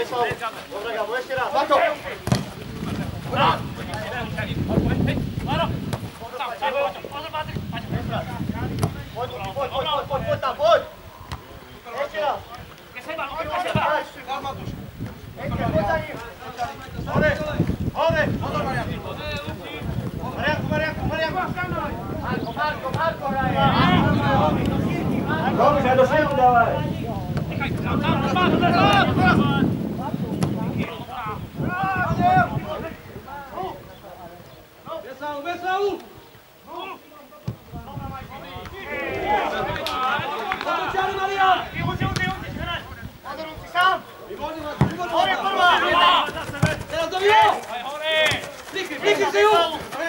Dobre, Gabo, ešte raz. Za to! Poď tam, poď! Ešte raz! Poď za ním! Hore! Hore! Marko hraje! Dobre, do šeku dávaj! Vesalu! Zadočali, Marian! Nadorom si sám! Hore prvá! Teraz do Vio! Fliky si ju!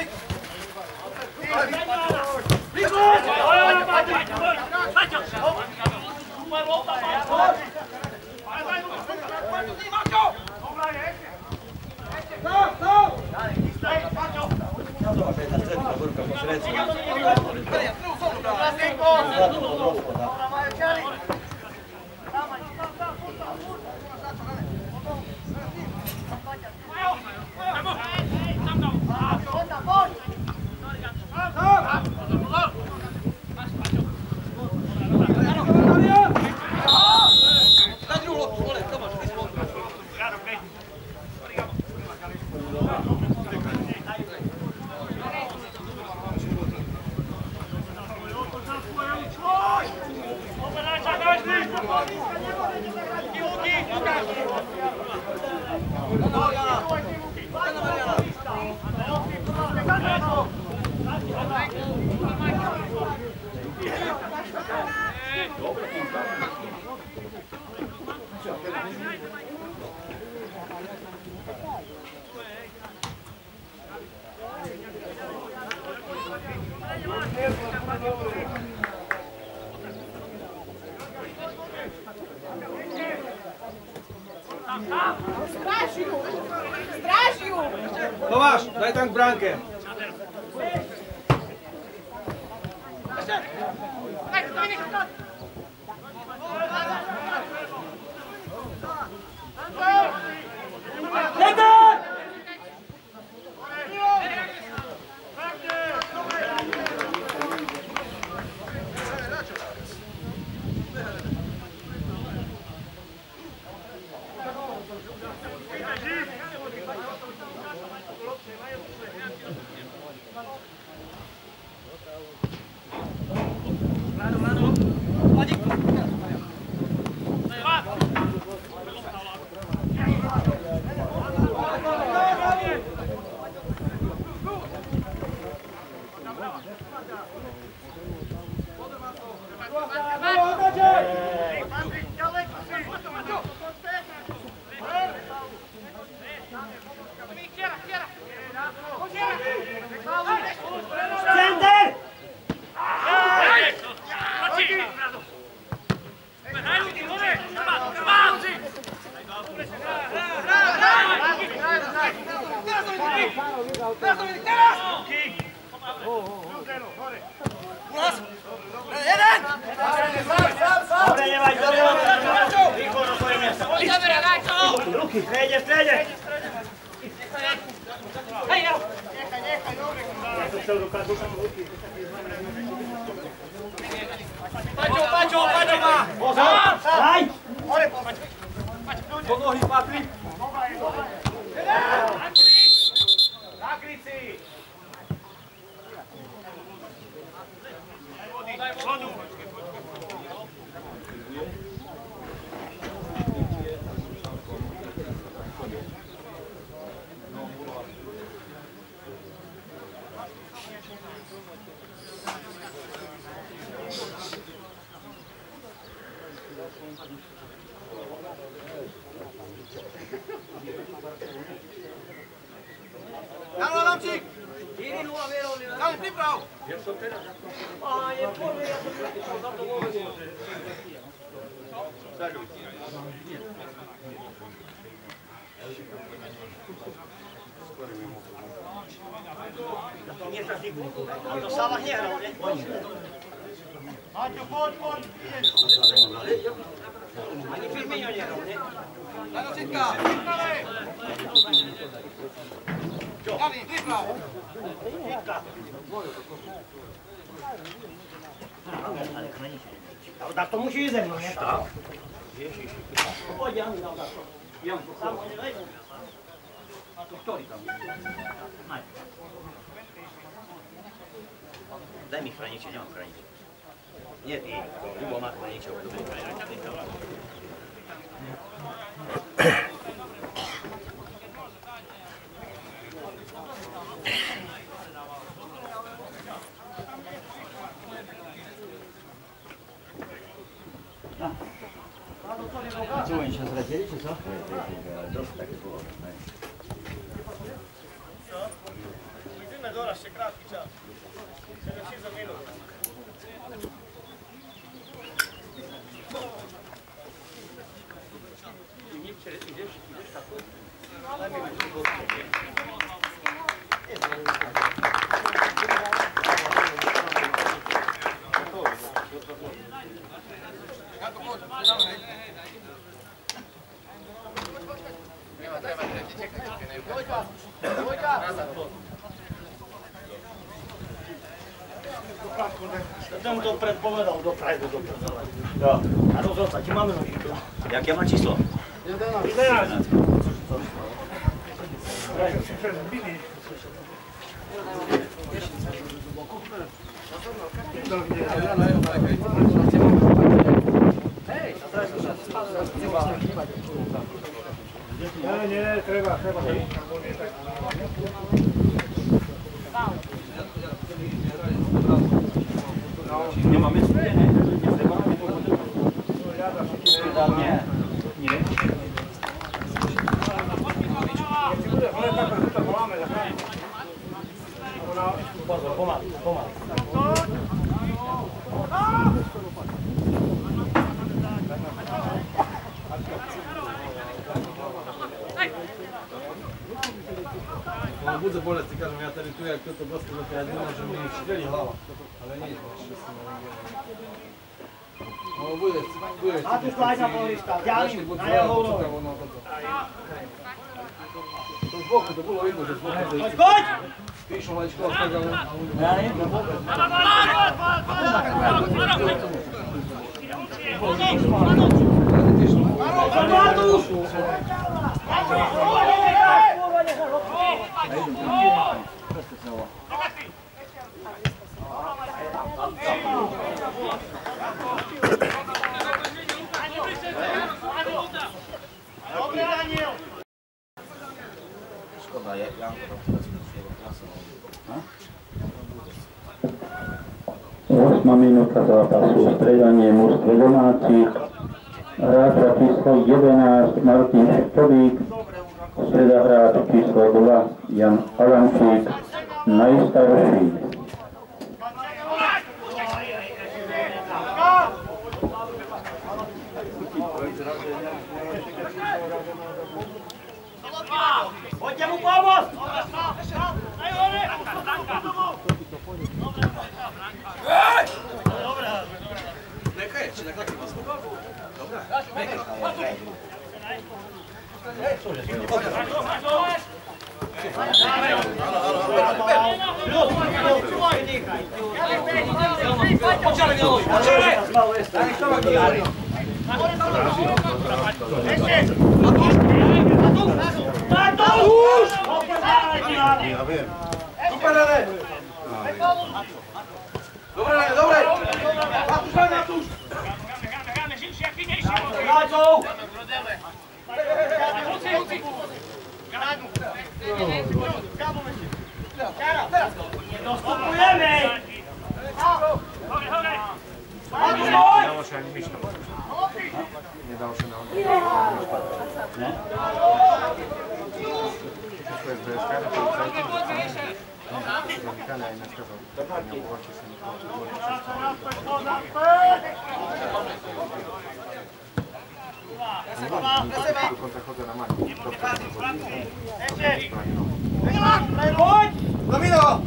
Straži ju! Tomáš, daj tam k bránke. Áno, Adamčík! 4-0 Vierovne. Dáme priprav! Ja som teraz. Á, je poľa, ja som priprav, za to vôbec. Nie sa si kúku, ale to Sávach nehral, ne? Maťo, poď, poď! Ani Firmino nie robi. Daj do Citka! Dani, dribla! Tak to musi iść ze mną, nie? Tak. Janko, a to który tam? Daj mi chranicie, nie mam chranicie. Nie ty, Lubo ma chranicie. Co oni się zlecieli, czy co? Tak było. Idziemy do raz, się kratki czas. 7 minut. Ten to predpovedal do Prajdu do predpovedal. No. A rozhodca, ti máme nožíku. Jakie ma číslo? 11. Nie, treba. Nie mamy swoje, nie? Nie. Nie. Pomalu. Budzę bolesti, kažem ja tebi tu jak to dosta do kada ne može mi škrelji hlava, ali nije što se ovo bude. A tu slajna polišta, Janin, na jeho úroveň. To zboku to bilo vidno, že zboku. Skoč! Pišu maličko od toga. Dobre, Daniel! Szkoda, Janko to teraz jego klasę. 8 minúta zápasu, striedanie mužstve domácich, hráč číslo 11 Martin Štovík, strieda hráč číslo 2 Jan Adamčík, najstarší. Poďte mu pomôcť! Neka je, či tak taký vás pobavu? Dobre. Dobre! Matuš! Dostupujemy! Nie dało się na to jest BSK, zamykane, a inne skazał. Nie uważajcie sobie. Do końca chodzę na mani. Chodź! Domino!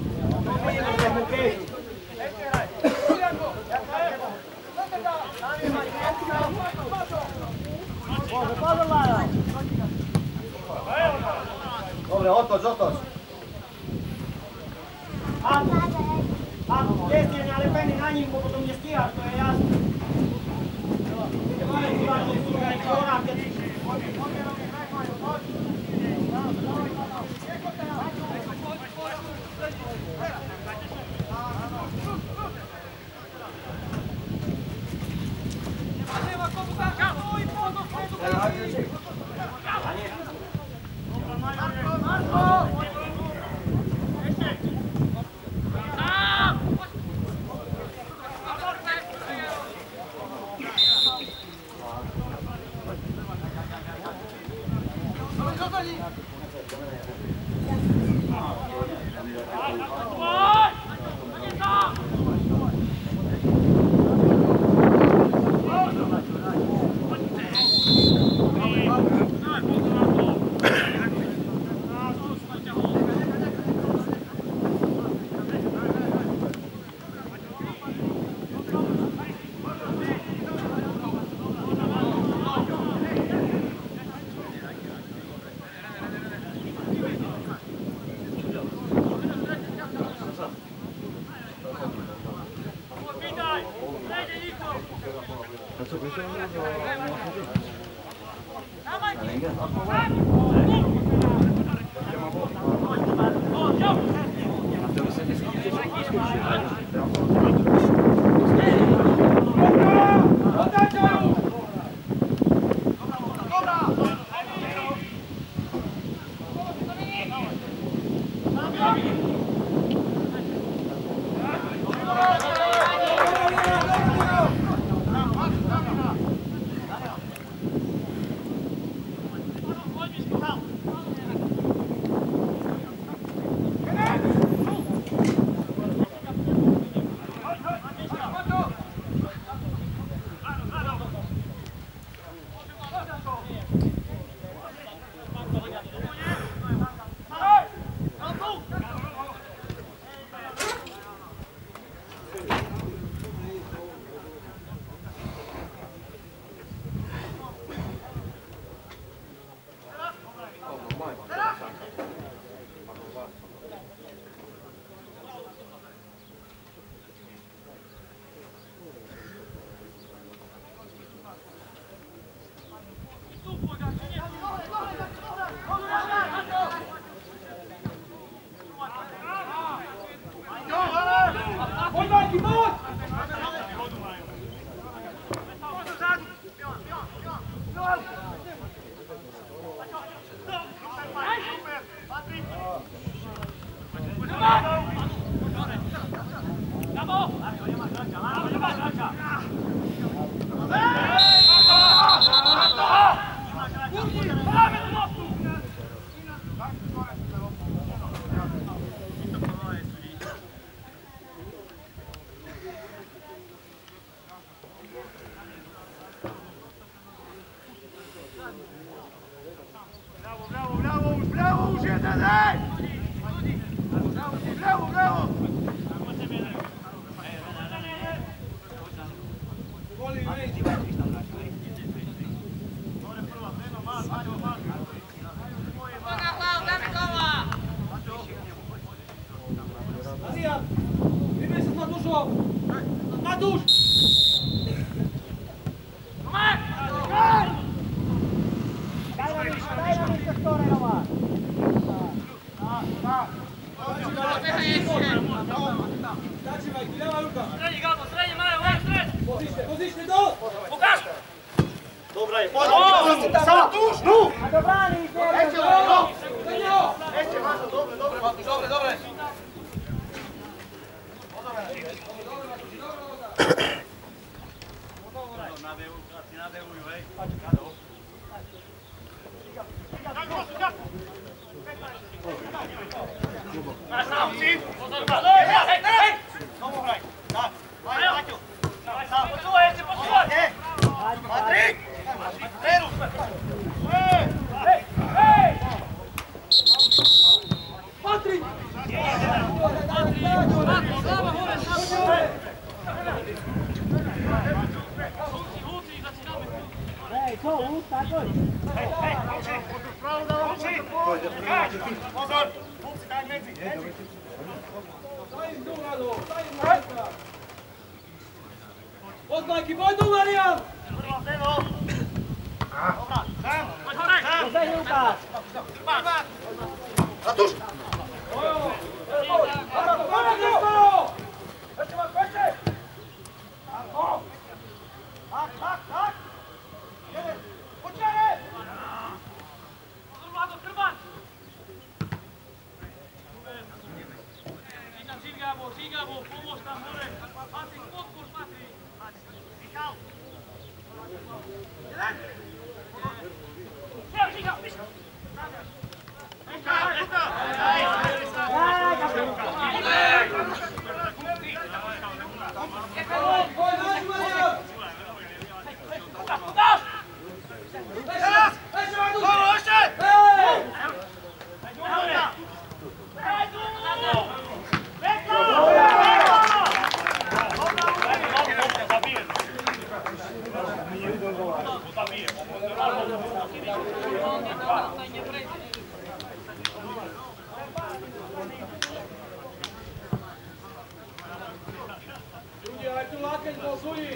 Ľudia, aj tu lákeň bol Zuli.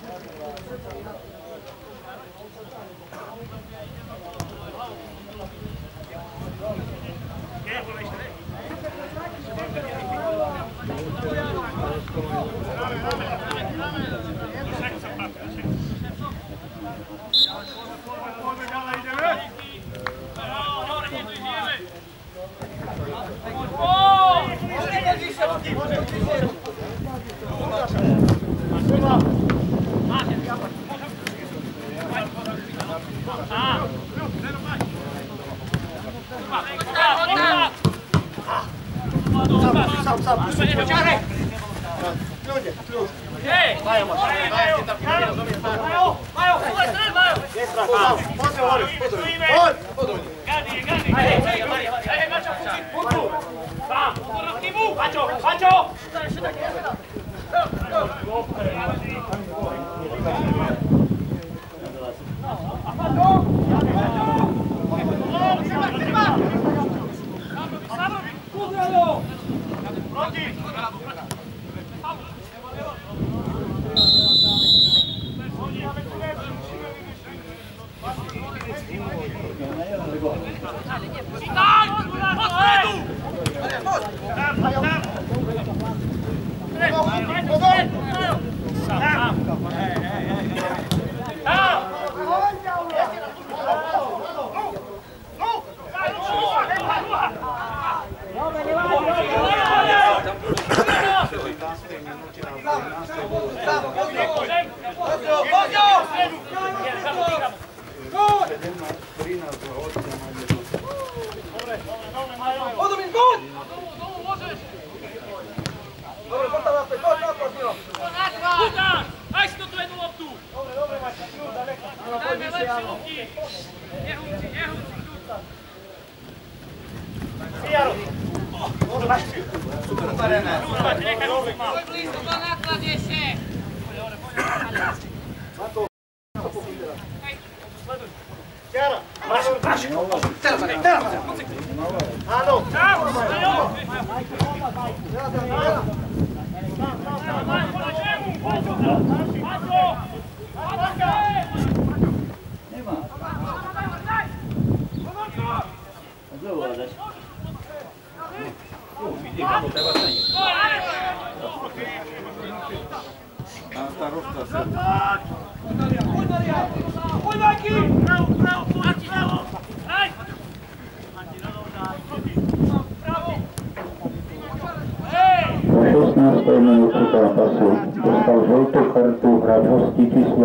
Dostal žltú kartu hráč hostí číslo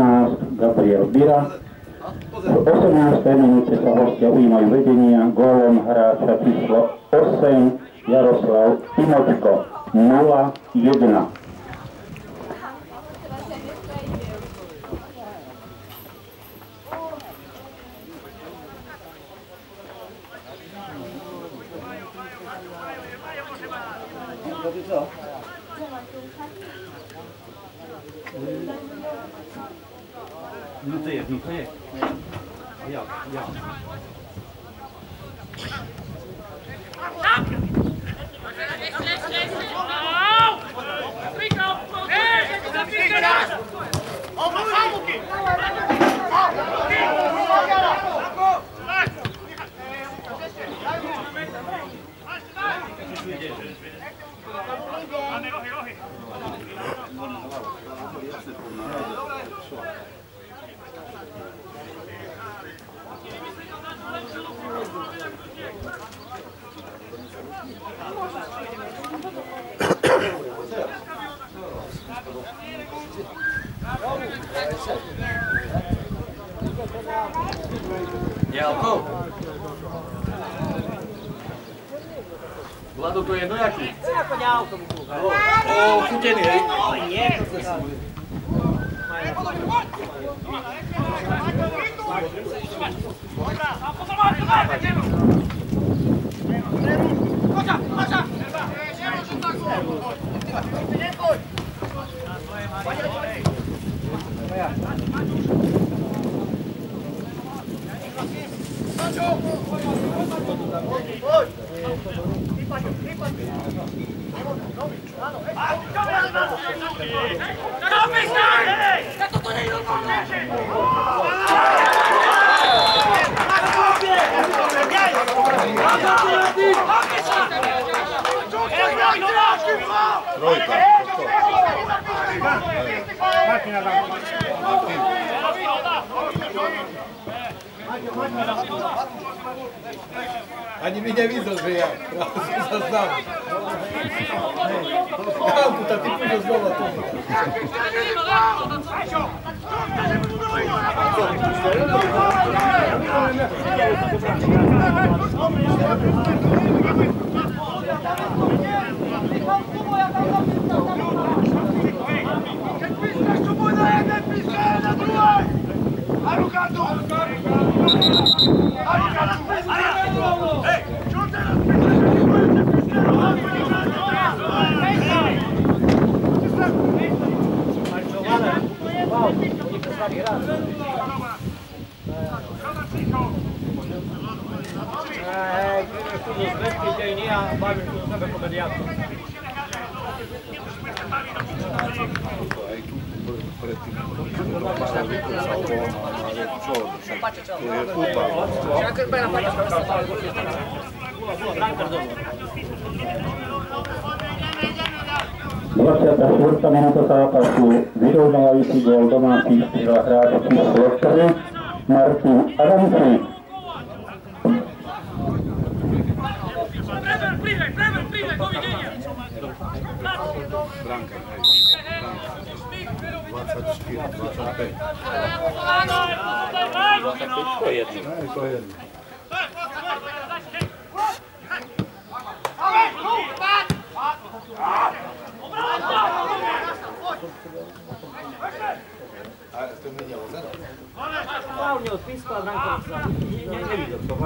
13 Gabriel Bira. V 18. minúte sa hostia ujímajú vedenia gólom hráča číslo 8 Jaroslav Timočko 0-1. No to je. Ja. Jelko. Vlado, to je jaký? Ako ďalko mu kúka. Chutený, hej? Nie. Go, Trojka. Ani mi nevidel, že ja sa znam. Janku, tá ty pôjde znova tu. Štvrtá minúta zápasu, vyrovnávajúci gól domácich strieľa hráč číslo 3 Martin Adamčík. Branka, 24, 25. To je jedno. A to není ozero? Hlavne od Piska a Brankovica. Nevidel to.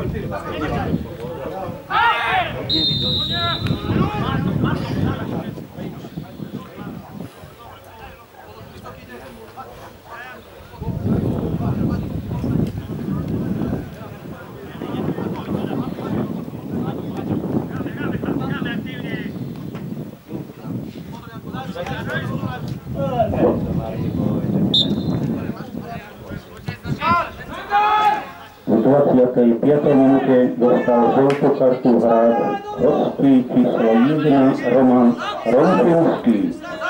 V 25. minúte dostal žltú kartu hráč hostí číslo 1 Roman Rončinský.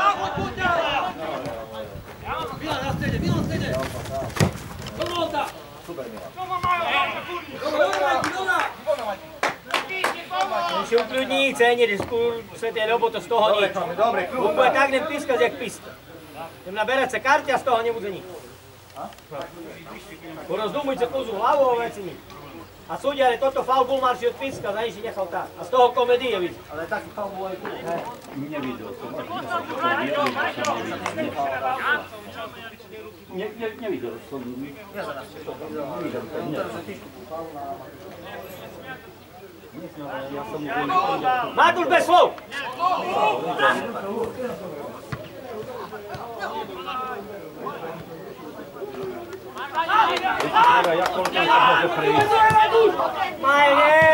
Ще ukludní cení, když se ty roboty z toho nic. Úplně tak jdem pískat, jak pískat. Jdem naberať sa karty a z toho nebude nič. Porozdumujte kozu hlavou a veci nič. A súdia, ale toto faul bol marší od píska, za nič nechal tak. A z toho komedie vidí. Ale taký faul bol aj tu. Nevidel som. Nevidel som. Matúš bez slov! Majne!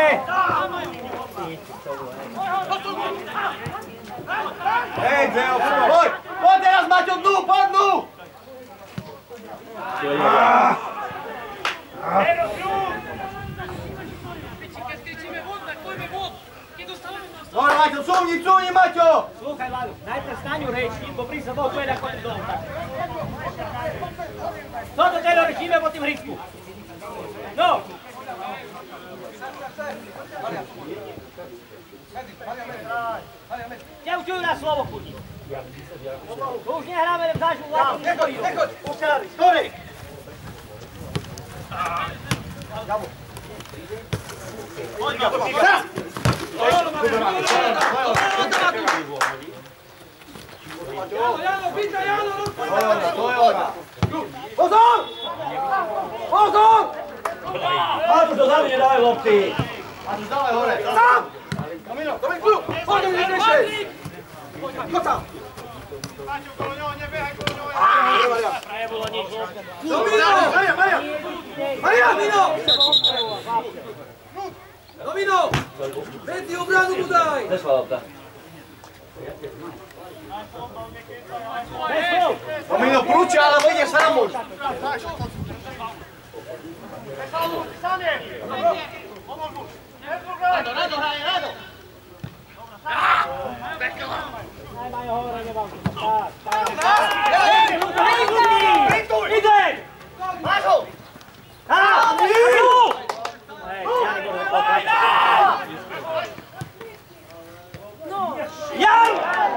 Hej, Dzeo, poď! Poď teraz, Maťo, dnu, poď dnu! Dobre, Maťo, cúvni, Maťo! Sluchaj, Vlado, najprv staňu reči, bo pri sa Boh poveda ako ty dolu tak. Co to teda rečíme po tým hrisku? No! Ťa učujú na slovo, chudí. To už nehráme, len zážu Vlado. Nechoď, ukári, skori! Poď, Gabo, čas! Jano, pizza, Jano! Pozor! Pozor! Matúš, do zadu nedávaj lopty. Matúš, dávaj hore. Sám! Kamino, kľú! Poď, nejdeš! Poď tam! Maťo, kolo ňoho, nebehaj kolo ňoho. Nebolo nič. Domino! Maria! Maria! Domino! Domino! Veci obranu mu daj! Zešla lopta. Bez slov! Tomino, prúči, alebo ideš sám už. Rado, hraje, Rado. Najmä hore, nemám to. Ide! Máš ho! Jan!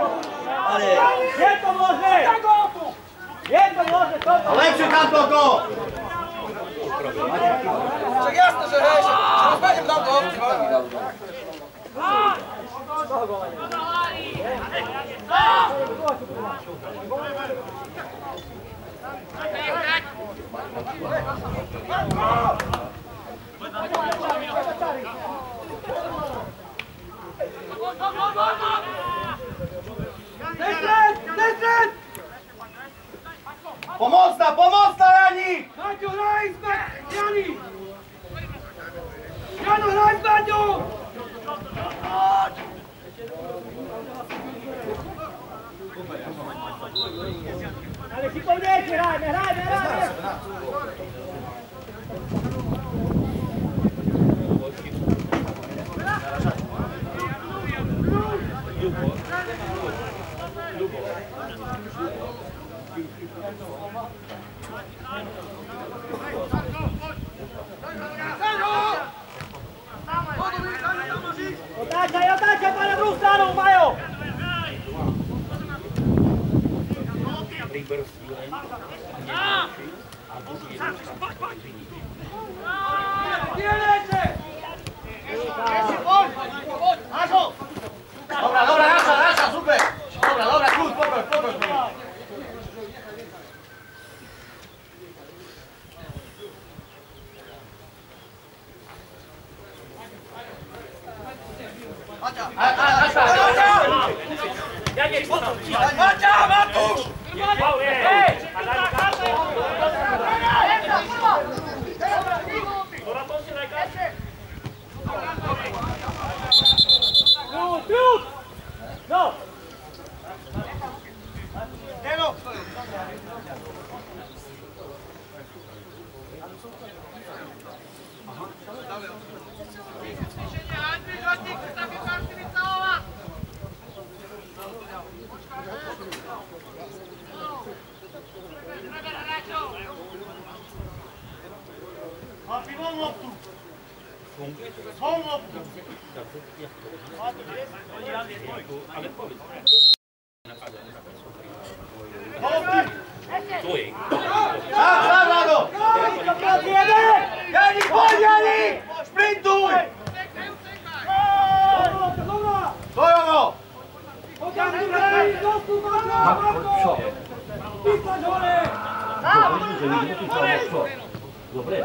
Je to možné! Je to možné, toto! Lepšie tam toto! Však jasné, že hej, že rozbehnem tam do obci. Pomocna, Jani! Maťo, hraj späť, Jani! Jano, hraj s Maťou! Ale šikovnejšie hrajme! Otáčaj, pane, druhú stranu, Majo! Dobra, Rasza, super! Dobra, kľud, pokoj. Matúš! Kľud! No! Sám, Rado! Jani, poď, Jani! Sprintuj! Dojovo! Dobre.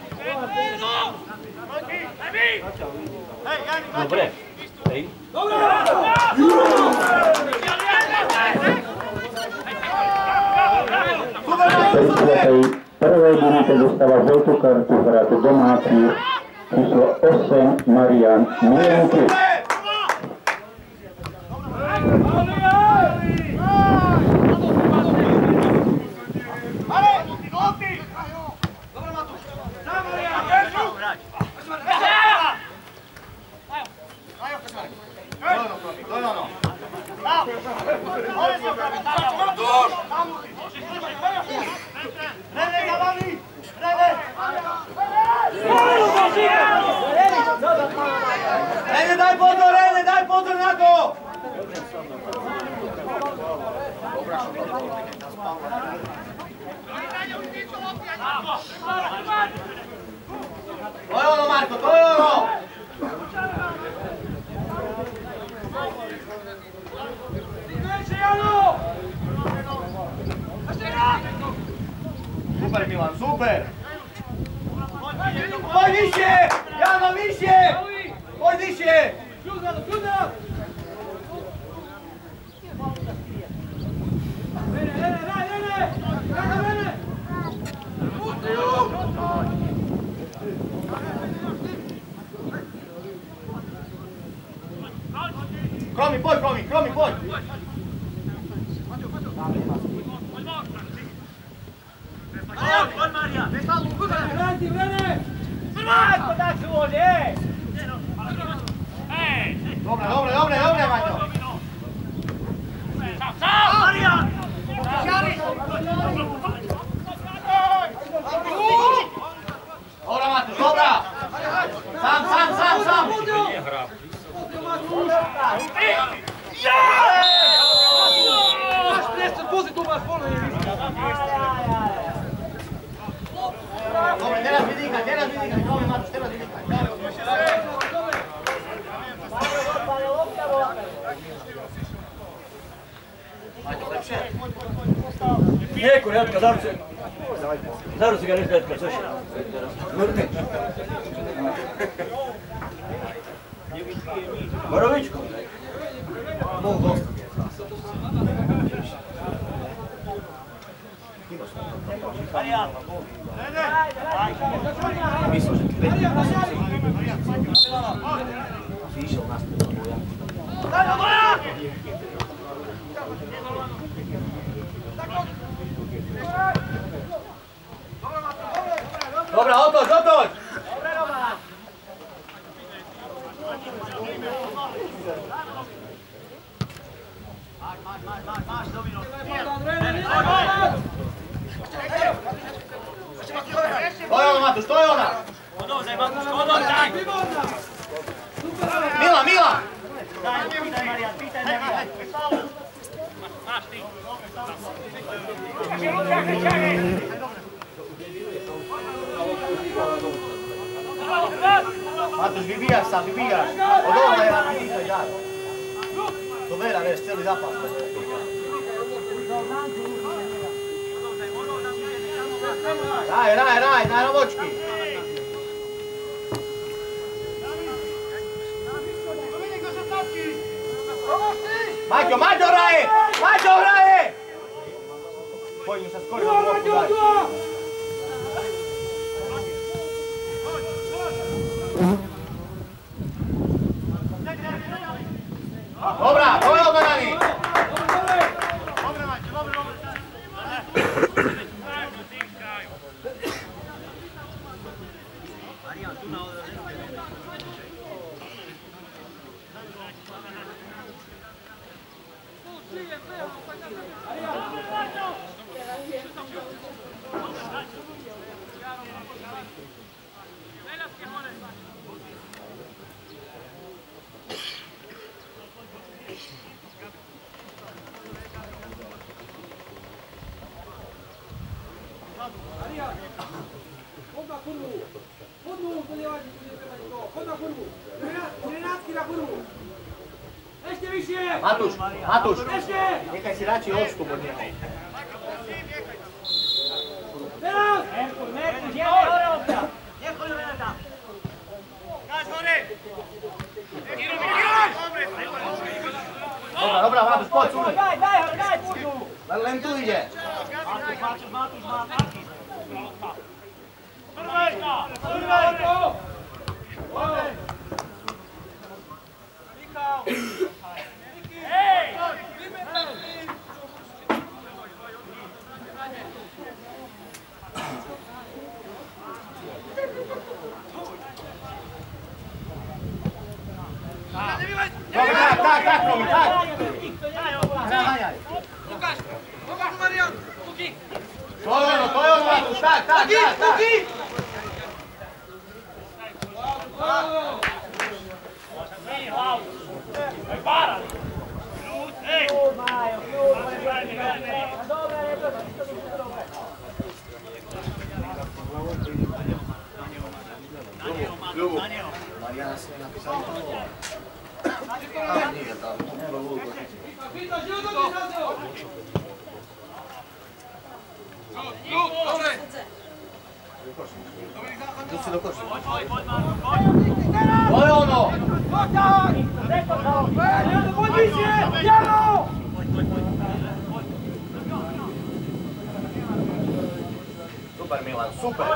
Dobre. Hej. V prvej minúte dostáva žltú kartu hrať domáci číslo 8 Marian Milenky. Rene, daj pozor na to! To je ono, Marko, to je ono! Super, Milan, super! Poď vyššie! Jano, vyššie! Poď vyššie! Kromi, poď! Vrati, vrene! Ako da se vodi, ej! Dobre, Vanjo! Dobra, Matuš, dobra! Sam! Maš prestan, puzi tu maš polno i viš. Dobre, teraz vidikaj, dobre Matuš, teraz vidikaj. Nie, Korjatka, zaraz ga ne zdaj, co še? Borovičko. Mogu dosta. Mislim, že ti išao nas puno boja. Dobra, otoč! Maš, Domino. To je ona, Matuš, to je ona! Odozaj, Matuš, odozaj! Mila! Pitaj Marijan. Matuš, vybijaš sa. Odozaj, vidíkaj, daj. To vera, vieš, celý zápas. Raj, na robočky. Maťo, hraje! Pojďme sa skoro do bloku dať. Dobrá, to je odmananý! Matuš, nechaj si radšej odstup od neho. Dobra, Matuš, poď, súdaj. Daj, púdu. Len tu ide. Matuš. Tak, Romi, tak. Zaháňaj. Lukáš, Marian, Luky. To je ono, Matuš, tak. Luky. Ljubu. Marijana si mi napisali to. Nije tamo, nema lugo. Dobre. Tu si do koša. To je ono! Super Milan, super!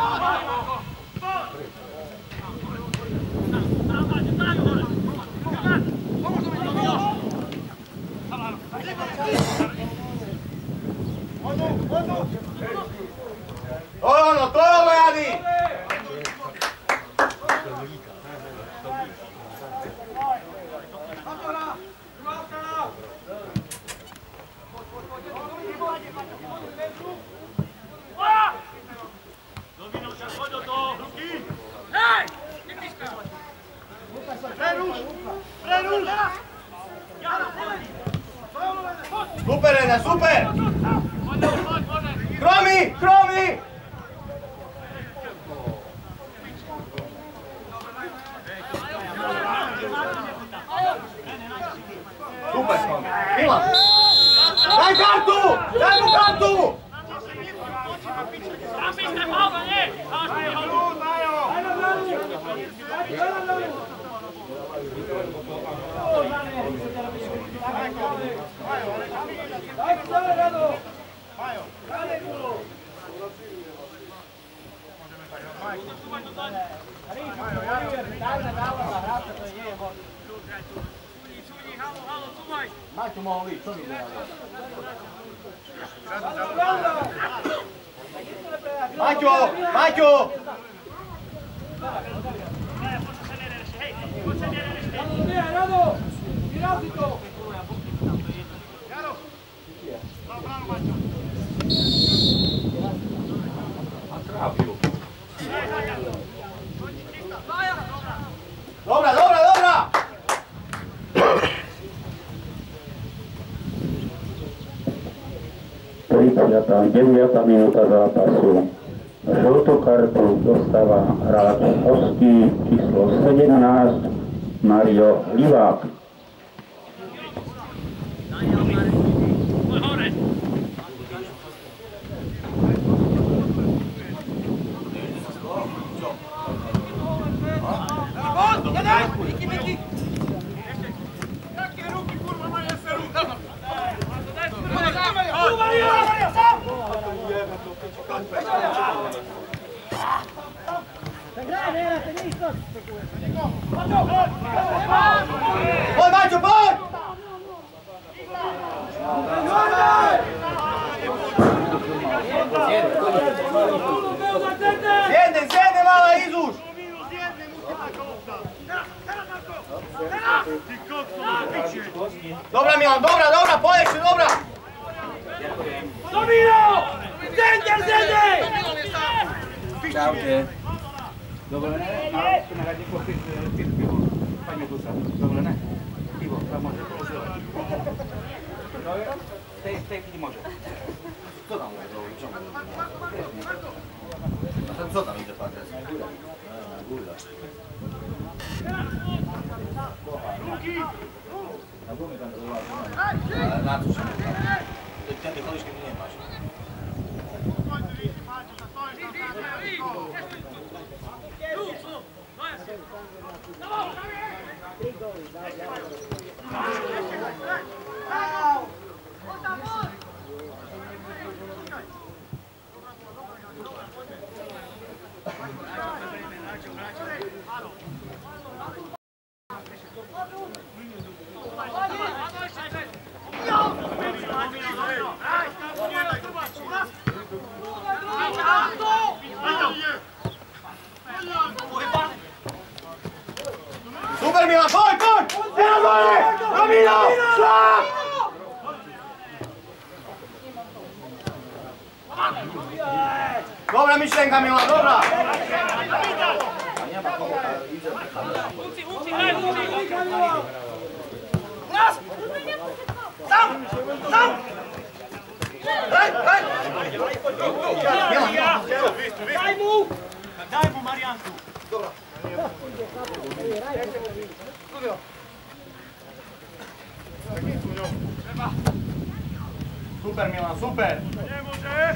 To je ono, Jani! Super, Rena, super! Kromi, kromi! Super, Milan! Daj kartu! Daj mu kartu! Maťo mohol ísť, čo mi povedal? Maťo! Maťo! Dobra, dobra, dobra! 39. minúta zápasu. Žltú kartu dostáva hráč hostí číslo 17 Mario Livák. Poď, Maťo, poď! Zjedne, mala, ísť už! Dobra, Milan, dobra, poď ešte, dobra! Domino! Zjedne! Čaute. Dobre, ne? A tu na radníku pivo. Pani Dusa. Dobre, ne? Pivo, tam môže položovať. No jo? Tej môže. Co tam robi? Čo? A ten co tam ide, Patec? Gula. Na gumy tam to była. Ale na co się mówi? Ty chodzisz, kiedy nie masz. Super, Milan, poď! Domino! Šlap! Dobra myšlenka, Milan, dobra! Sam! Daj! Daj mu Marianku! Dobra. Super, Milan, super! Nie może!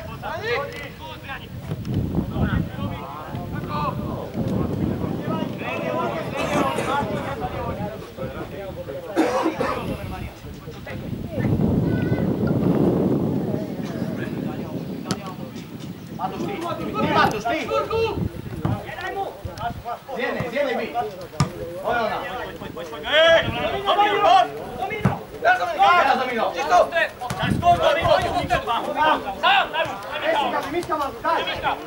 Matuš, ty! Zjednej, by! Oj, ona! Domino! Teraz Domino! Čisto! Skôr Domino! Miška malo, daj!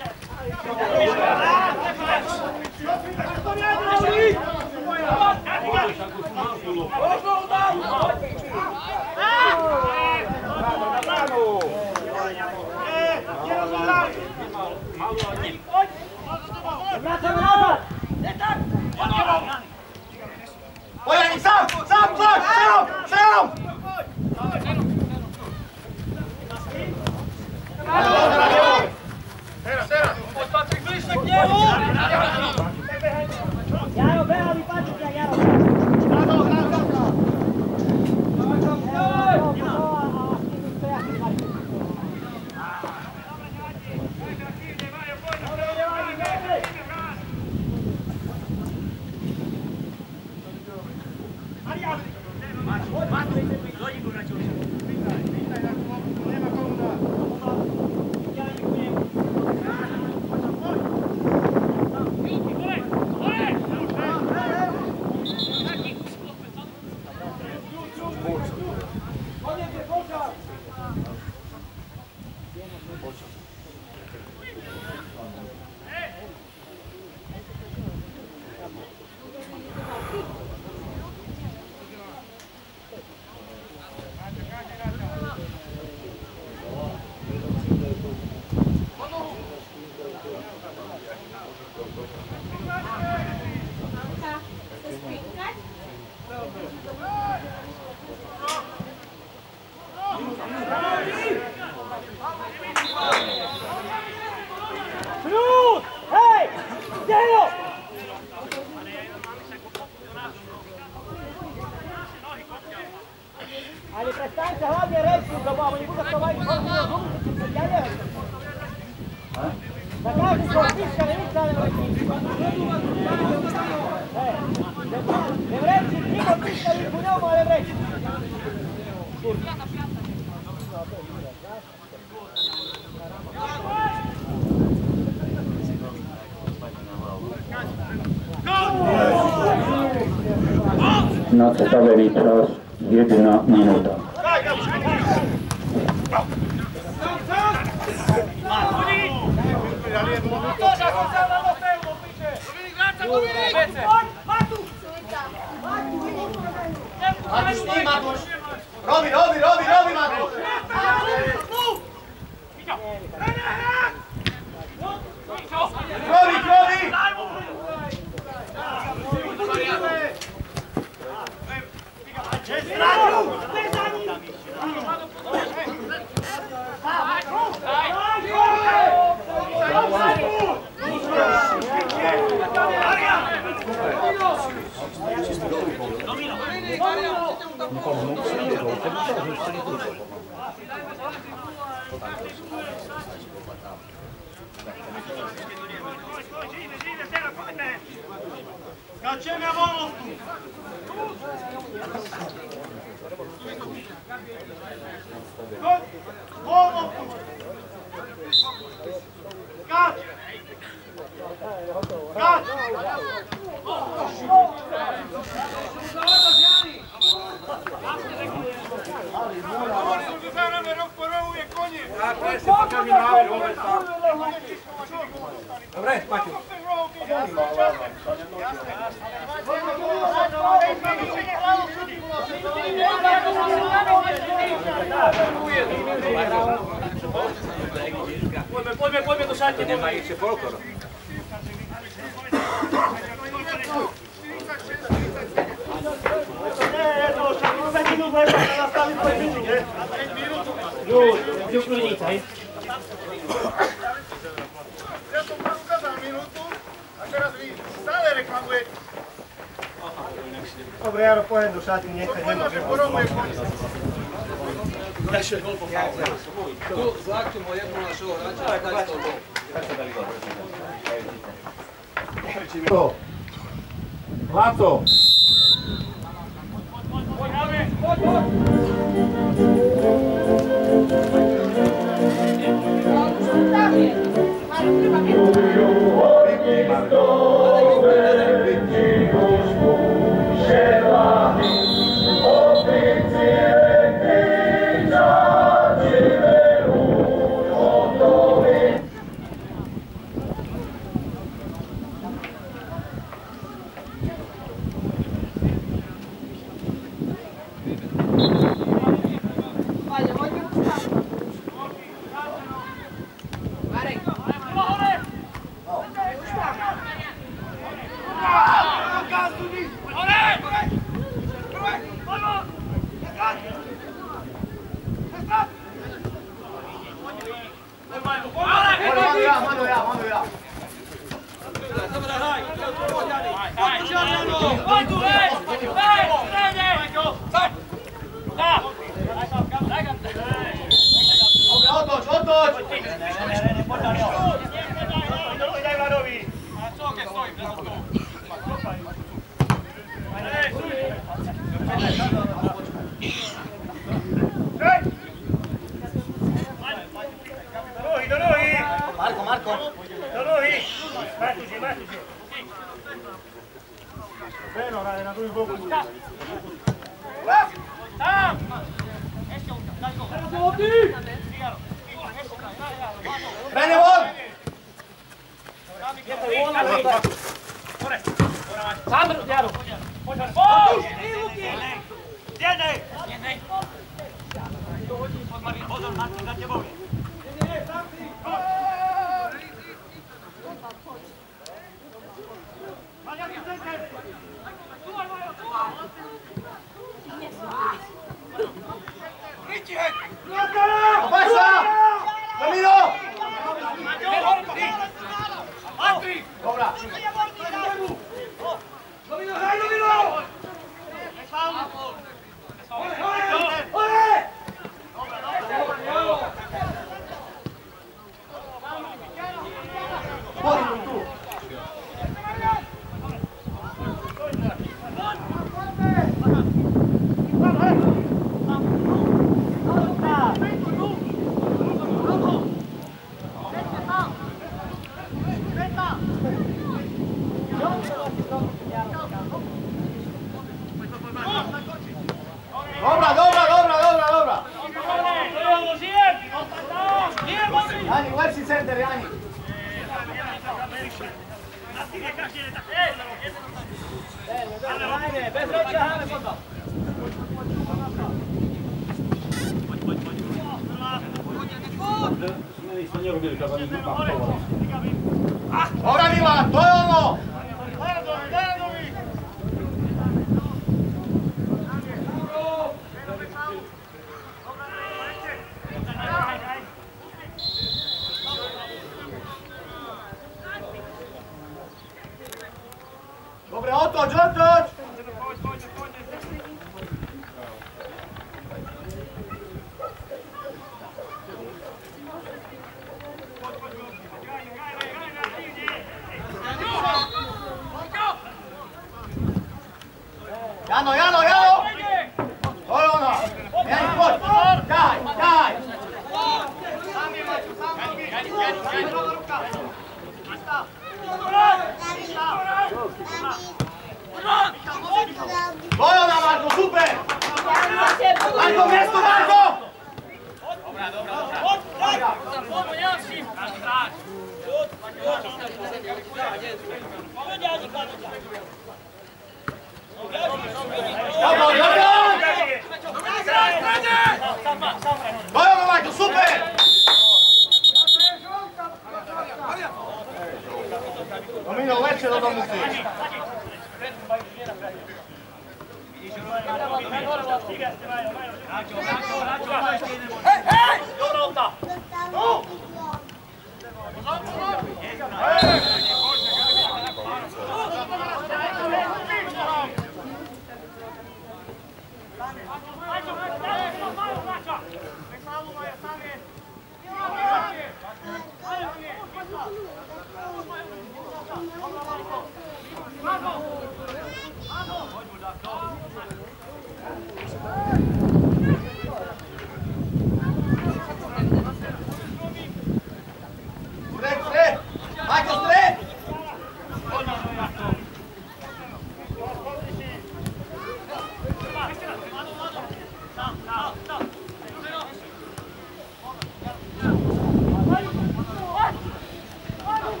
Bojani, sam, tlak, selom! Patrik, bliže k njemu! Jaro, behali, Patrika, Jaro! Ali prestańcie ładnie ręcznik do mamy, nie budę schowali za każdy sportista nie nic ale ręcznik. Nie w ręcznik, nie podpiska nie puniomo, ale w ręcznik. Nadstavený čas 1 minúta. Matuš! Robi, Matuš! Robi! Skačeme volno! Volno! Skač! Skač! Dobre, Maťo. Poďme do šatne. Nemá ešte folklor. Gdje uključnica, hej? Ja som vám ukázal minútu a teraz vy stále reklamujete. Dobre, Jaro, pojem do šatny, nechaj Poďme, poromuje koniec. Tu zlakćemo jednu našeg hrača, daj to gol. Laco! Thank you. Ora Milan, to je ono! Dobre, otoč, otoč! Jano, Jano, Jano! To je ono! Jani, poď! Daj, daj! To je ona, Marko, super! Marko, mjesto, Marko! Dobra, dobra, dobra. Bojano, Majko, super! Domino, lepšie do domu si. Hej, hej! Dobra lopta!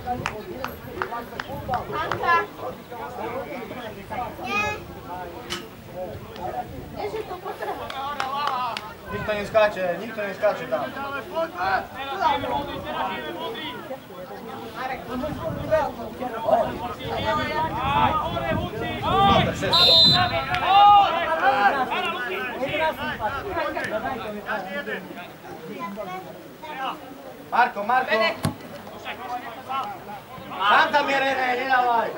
Anka! Nie! Ježiš, to potreba. Nikto neskáče tam. Marko! Sám tam je René, nedávaj!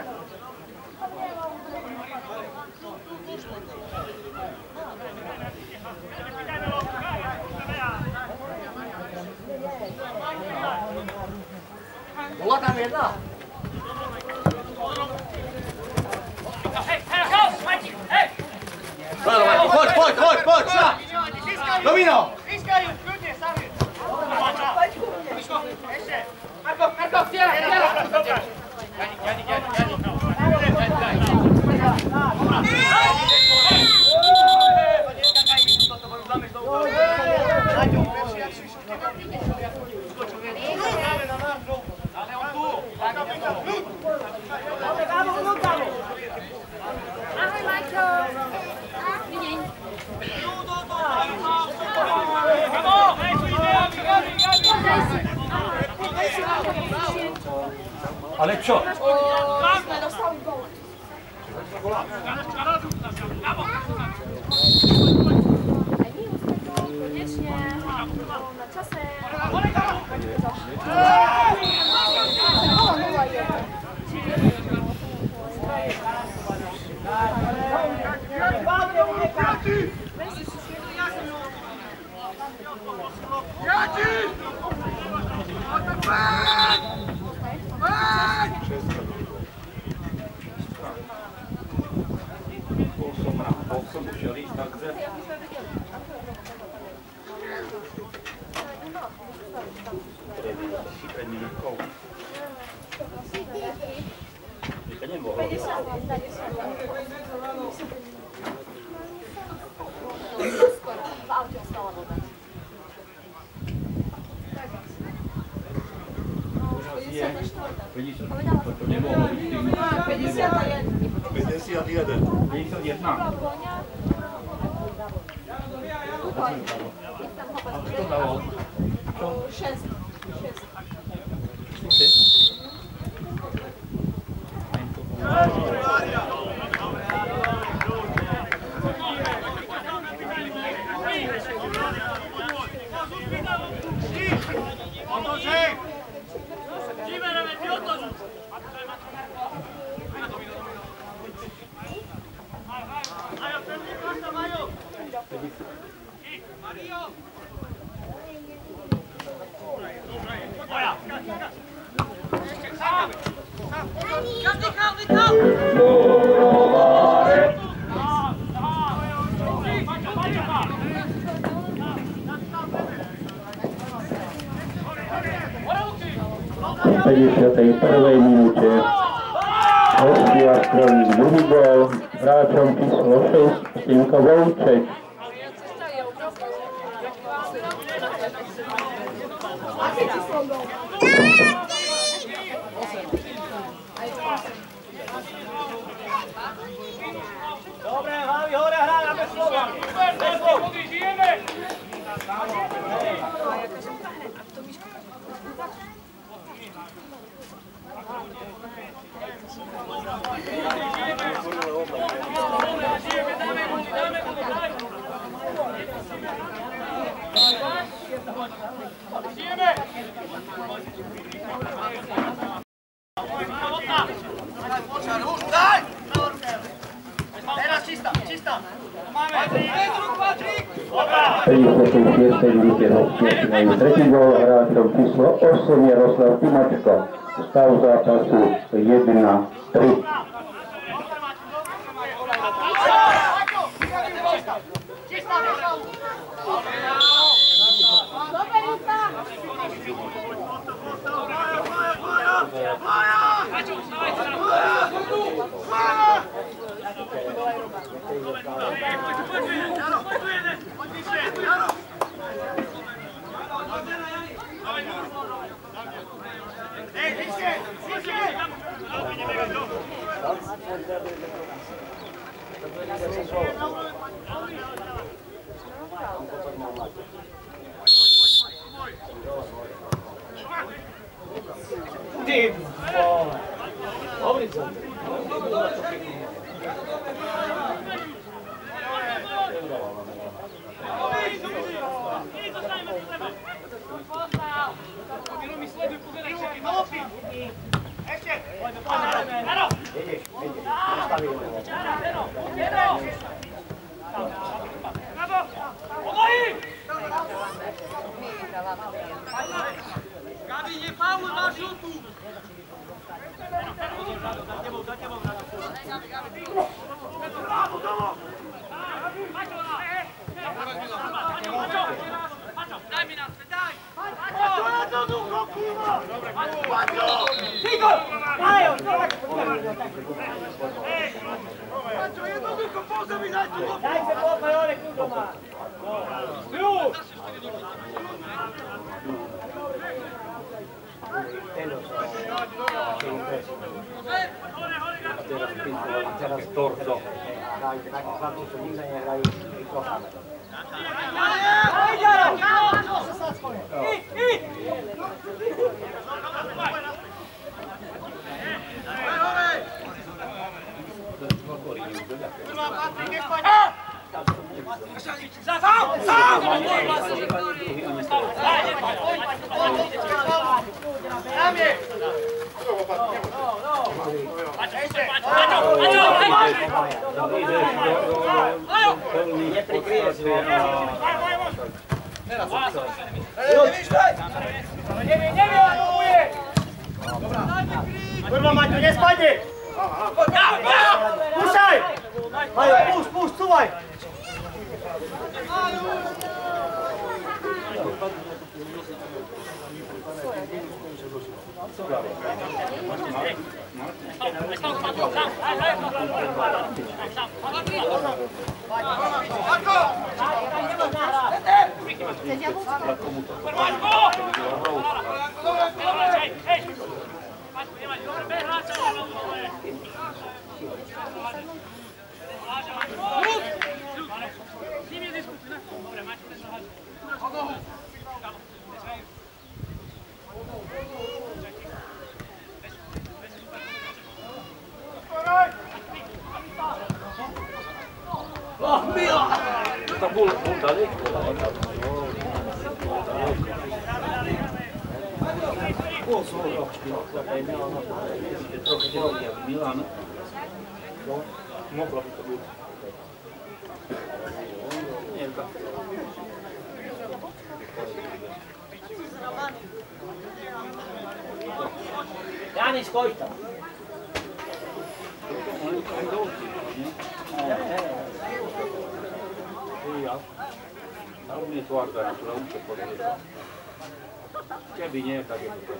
Bola tam jedna? Poď! Domino! Pískajú, kľudne, sami. Ešte. Marko, stiera! Ahoj, Majko! Vidím. Ale čo? Sme dostali gól. Aj my už sme gól, konečne. Na čase. 8 musel ísť, takže... To nemohlo. 50. Skoro, v aute ostala voda. Vidíš, to nemohlo byť tým. 51. 51. A kto dával? 6. V 51. minúte Hostia strelí druhý gól hráčom číslo 6 Simko Volček. Aké číslo gól? Dobre, hlavy hore, hráme bez slova. Bez slova. Žijeme. Teraz čistá. V 56. minúte hostia dajú tretí gól hráčom číslo 8 Jaroslav Timočko. Stav zápasu 1-3. Ty vole. Dobrý som. Gabi, nie fauluj, masz rzutu! Daj mi nas, daj! Igor! Majo! Jednoducho poza mi daj tu! Daj se popaj one tu doma! Już! Teraz torzo. Tak Francúzi nikdy nehrajú mikrofónne. Nie prikryje się. Nie odmówię! Kurwa Maciu, nie spadnie! Puszczaj! Majo, puść, czuwaj! Milan. Mogla by to byť. Janis, skoj tam. Ale mne tvarda, že to určite podľa. Keby nie, tak je to.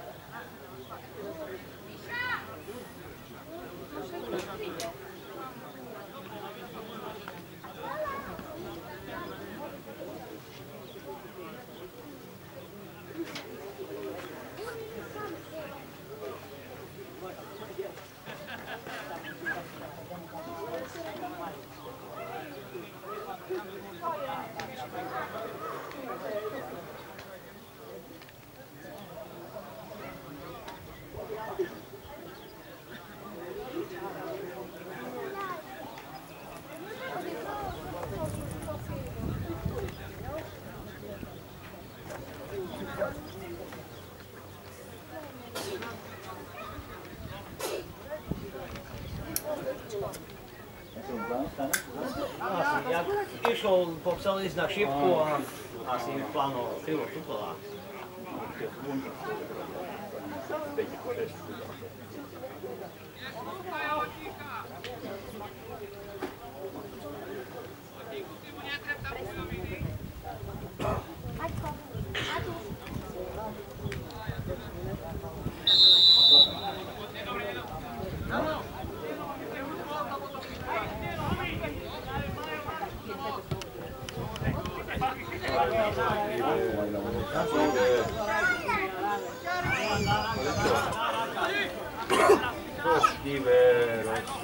Jak išiel, chcel ísť na šipku a asi plánoval chvíľu šupola. Ročtivé.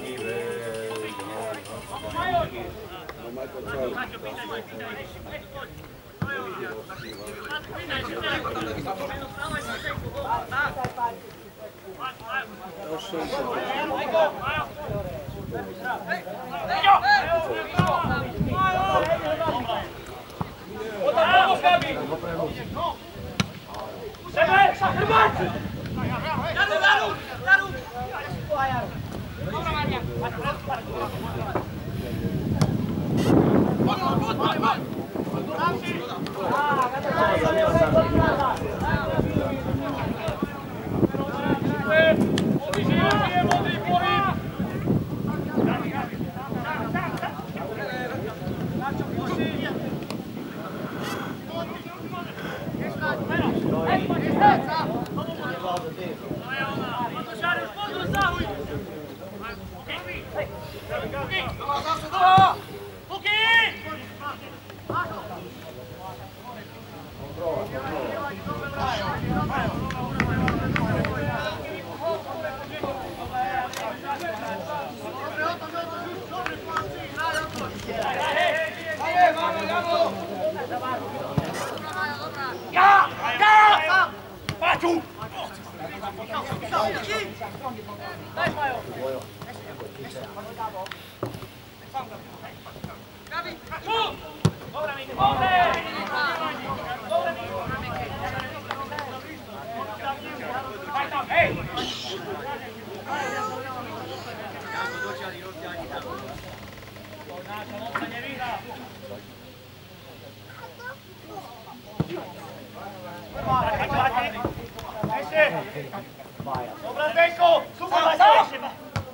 Dobra, Zdenko! Super, Zdenko!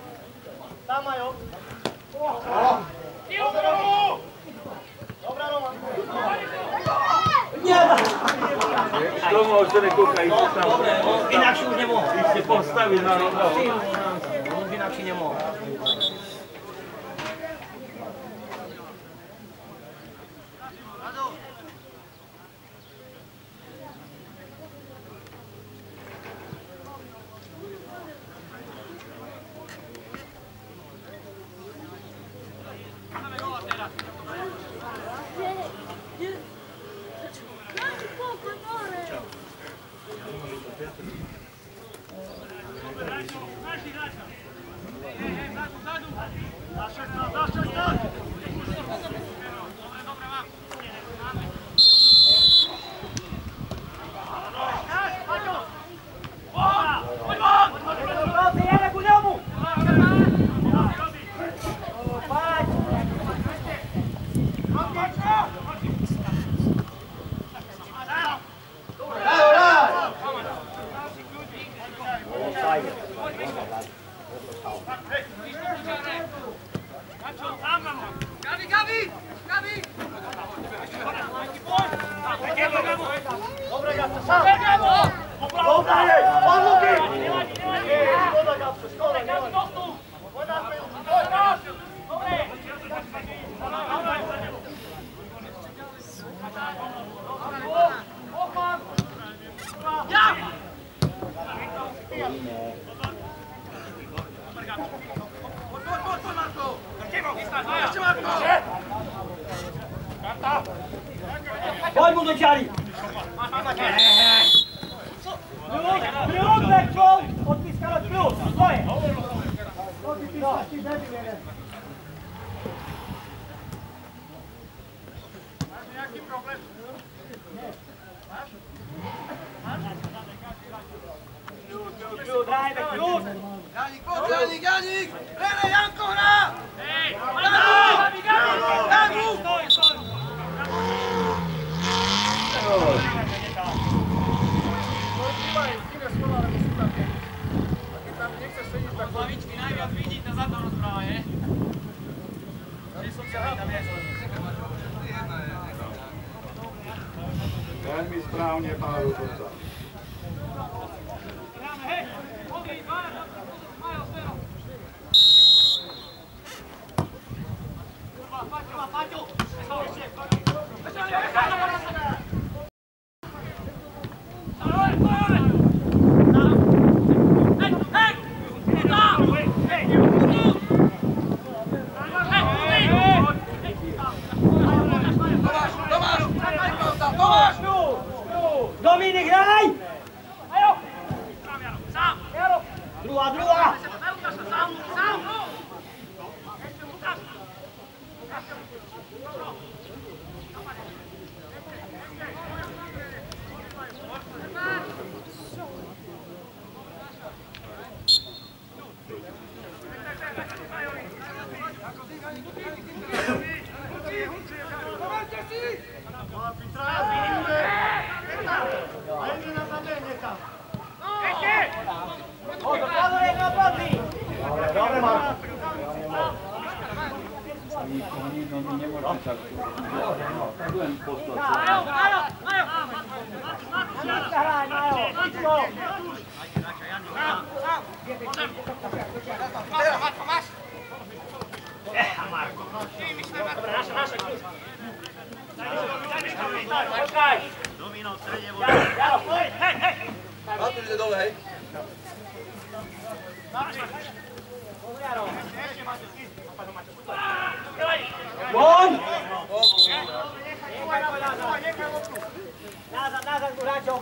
Tam mają. Dobra, Roman. To może nie kukaj, tam. Inaczej już nie mogę. I się postawi na rogu. Inaczej nie mogę. Poi mu do ciari! Minut, lekko! Odpiskać plus! Stoję! Jaki problem? Plus, drive, plus! Janik! Rene, Janko, hra! Ej! Ławiczki najpierw widzieć, na za to rozprawa, nie? Veľmi správne, pán Rukovca. Hey! Druhá! Dobre, Marko. No nemôžem tak. Tak len poslať. Domino v strede vody. Matúš ide dole, hej. Von! Nazad, Buračo.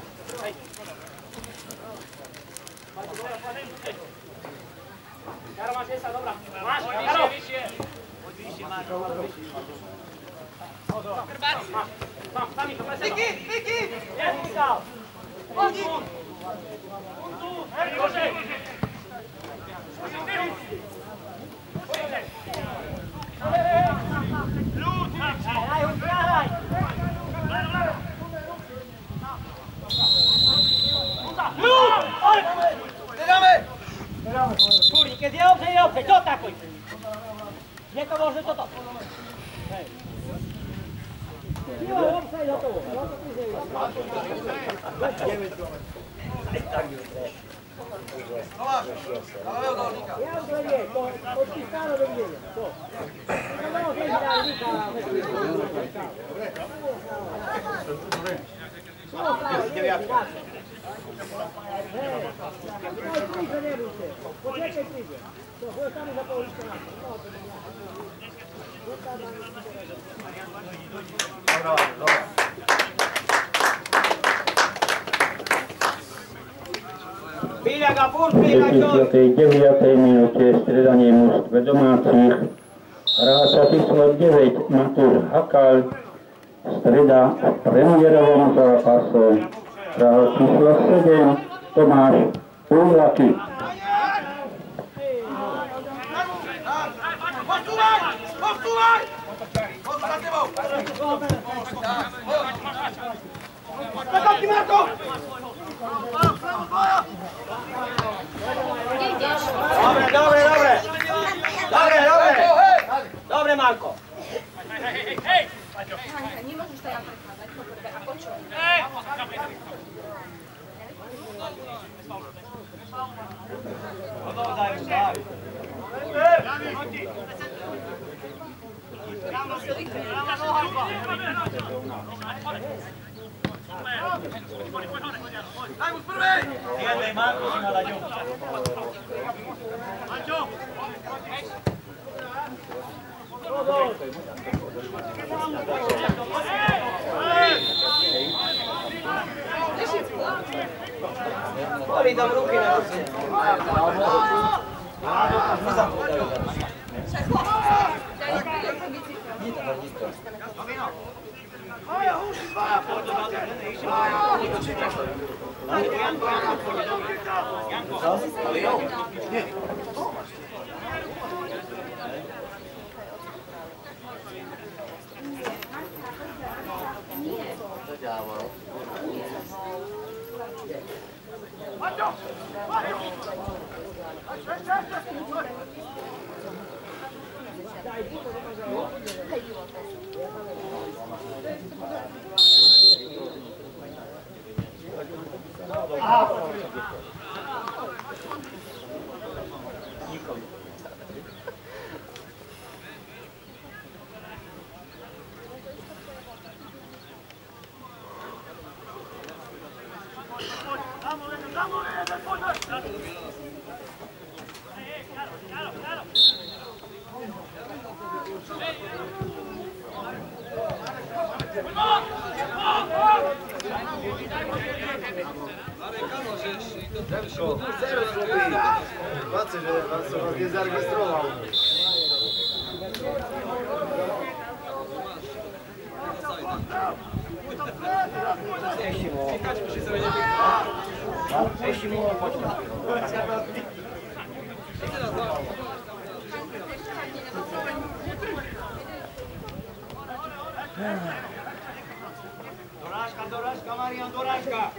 Jaro, máš 10, dobrá. Máš, Jaro! Vyššie, Marko. Sami to preseda. Viki! Jest, Mikal! Chodí! Bože! Hraj, hraj! Kúri, keď je obcej, čo takuj? Nie to môže toto. Hej. Jo, obcej, hotovo. Tomáš, pravého dolníka. Ja už len je, to od tých stále vedenia. To. No, keď dá Vika. Dobre. Počekaj, príde. To, bude sami za polička na to. Dobre. Píľak a furt, V 39. minúte stredanie mužstve domácich. Hráča číslo 9 Matúš Hakal streda v premiérovom zápase. Hráč číslo 7 Tomáš Ullaky. Povstúvaj! Pozor za tebou! Poď, Marko! Dobre. Dobre, Marko. Hej! Nemôžeš to ja prechádzať, poprvé, a počuj. Daj mu z prvej! Jednej Marko si na laďu. Boli tam ruky na ruce. Patrzcie, że was nie zarejestrował. Dorážka, Marian, dorážka.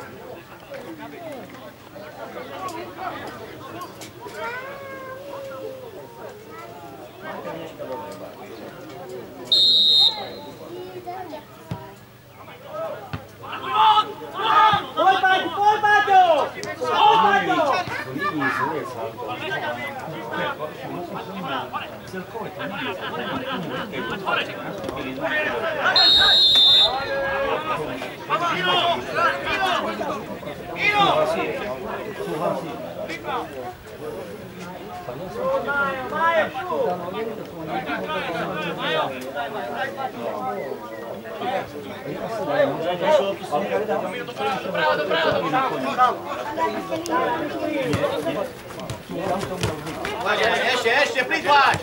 Jeszcze, plitwać!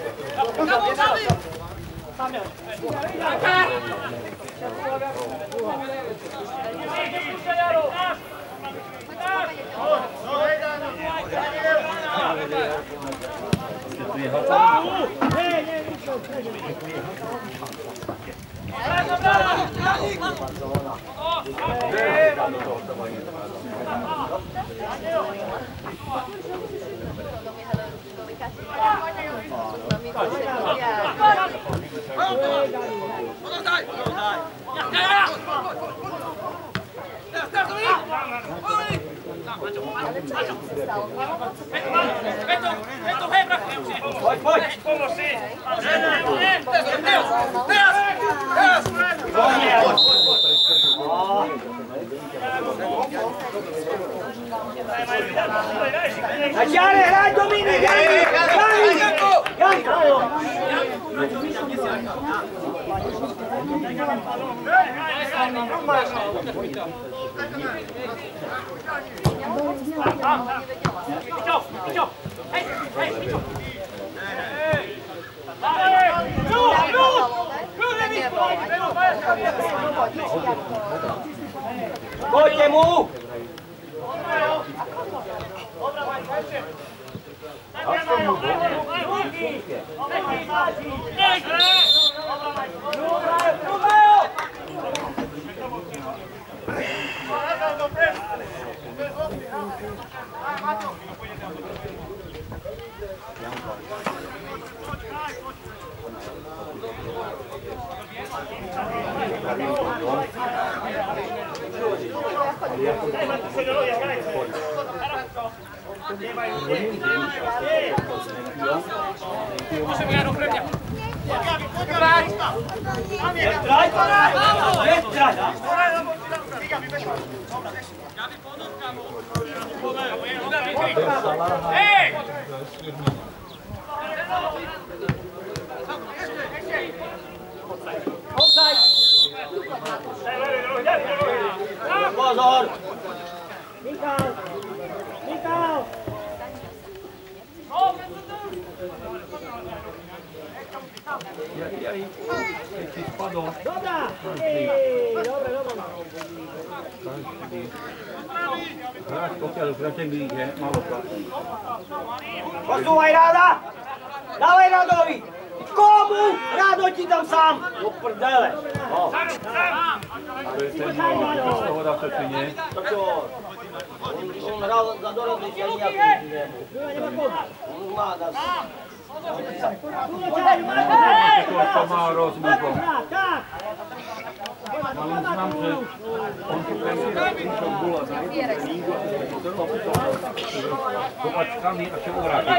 Lasciare, dai Dominic! Chodźcie mu! Pozor! Michał! Michał! Dobra! Posúvaj Ráda! Dávaj Radovi! Komu? Rádo ti tam sám! Do prdele! To je ten hoda v Tetríne. On hral za dorodných nejakých. To má rozmúžbom. Ale uznám, že on tu prišiel bola za kopačkami a čo uvráti.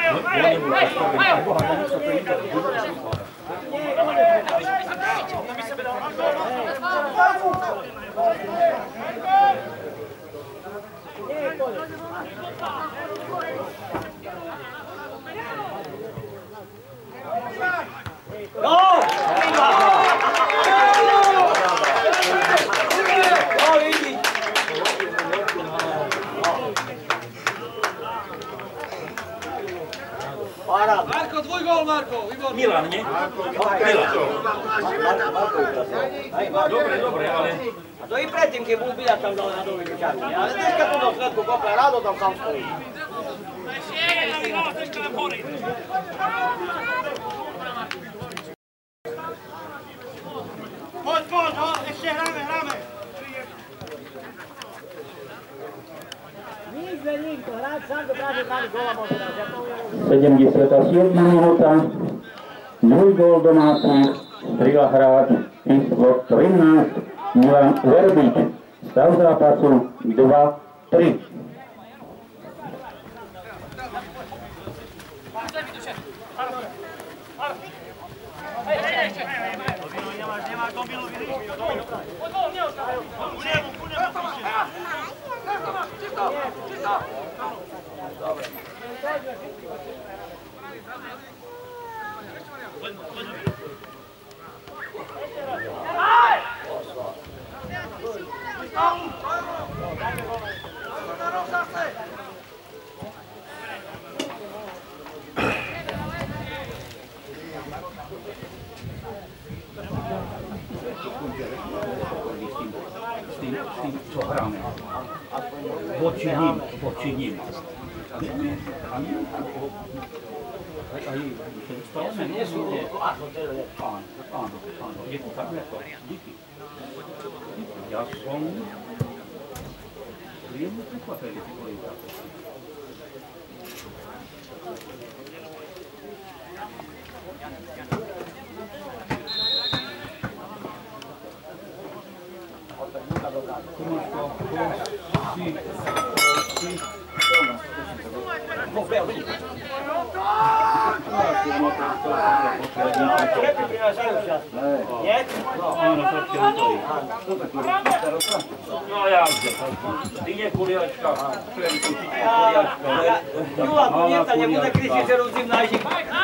No! Paráda. Marko, tvoj gól, Marko, výborný. Milan, nie? Dobre, ale... A to i predtým, keď bol Biľa tam dal na dolu vyčarky. Ale dneska tu do sledku kope, Rado tam sám stojí. Poď, ešte hráme. Nikto, hráč sám dokáže dať góla môže dať. 77. minúta, druhý gól domácich, strieľa hráč číslo 13, Milan Verbič. Stav zápasu 2-3. S tým, čo hráme. Voči ním. Aj stále nie sú. Áno. Je to tak, ako. Díky. Ja som príjemne prekvapený, ty boli tako. No jasne, ty nie kuliačka, Jula, koniec, nebude kričiť, že rúcim nájsť.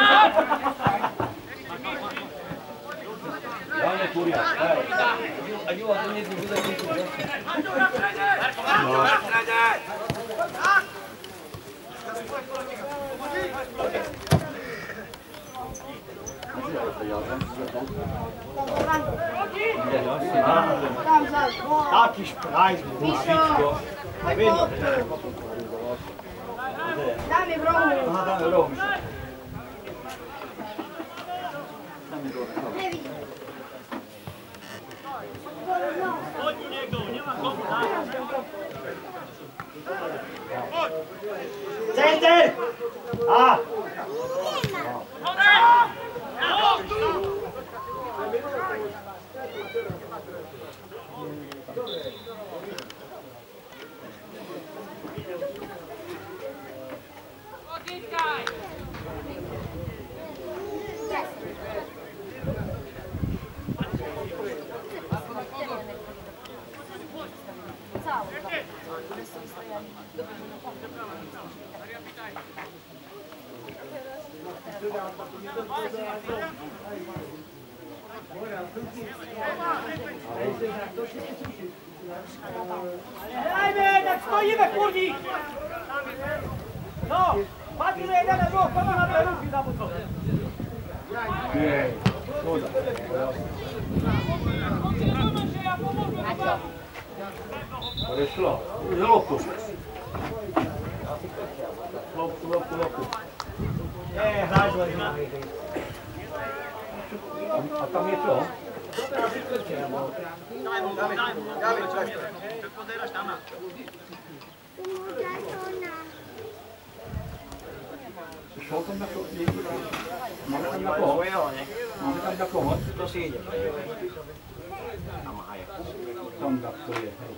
Ja nie kuliačka. A Jula, to nebude kričiť, že? Taký šprajs, bušičko. Daj mi v rohu. Aha, dáme v rohu. Center! A! Dajme, tak stojíme, kurdi! No, patríme jeden na dvoch, potom na dve ruky zabudnú. Prešlo, loptu. Loptu. Hráč len na. A tam je čo? Šel tam na to? Máme tam na koho? Máme tam na koho? To si ide. Tam na to je, hej.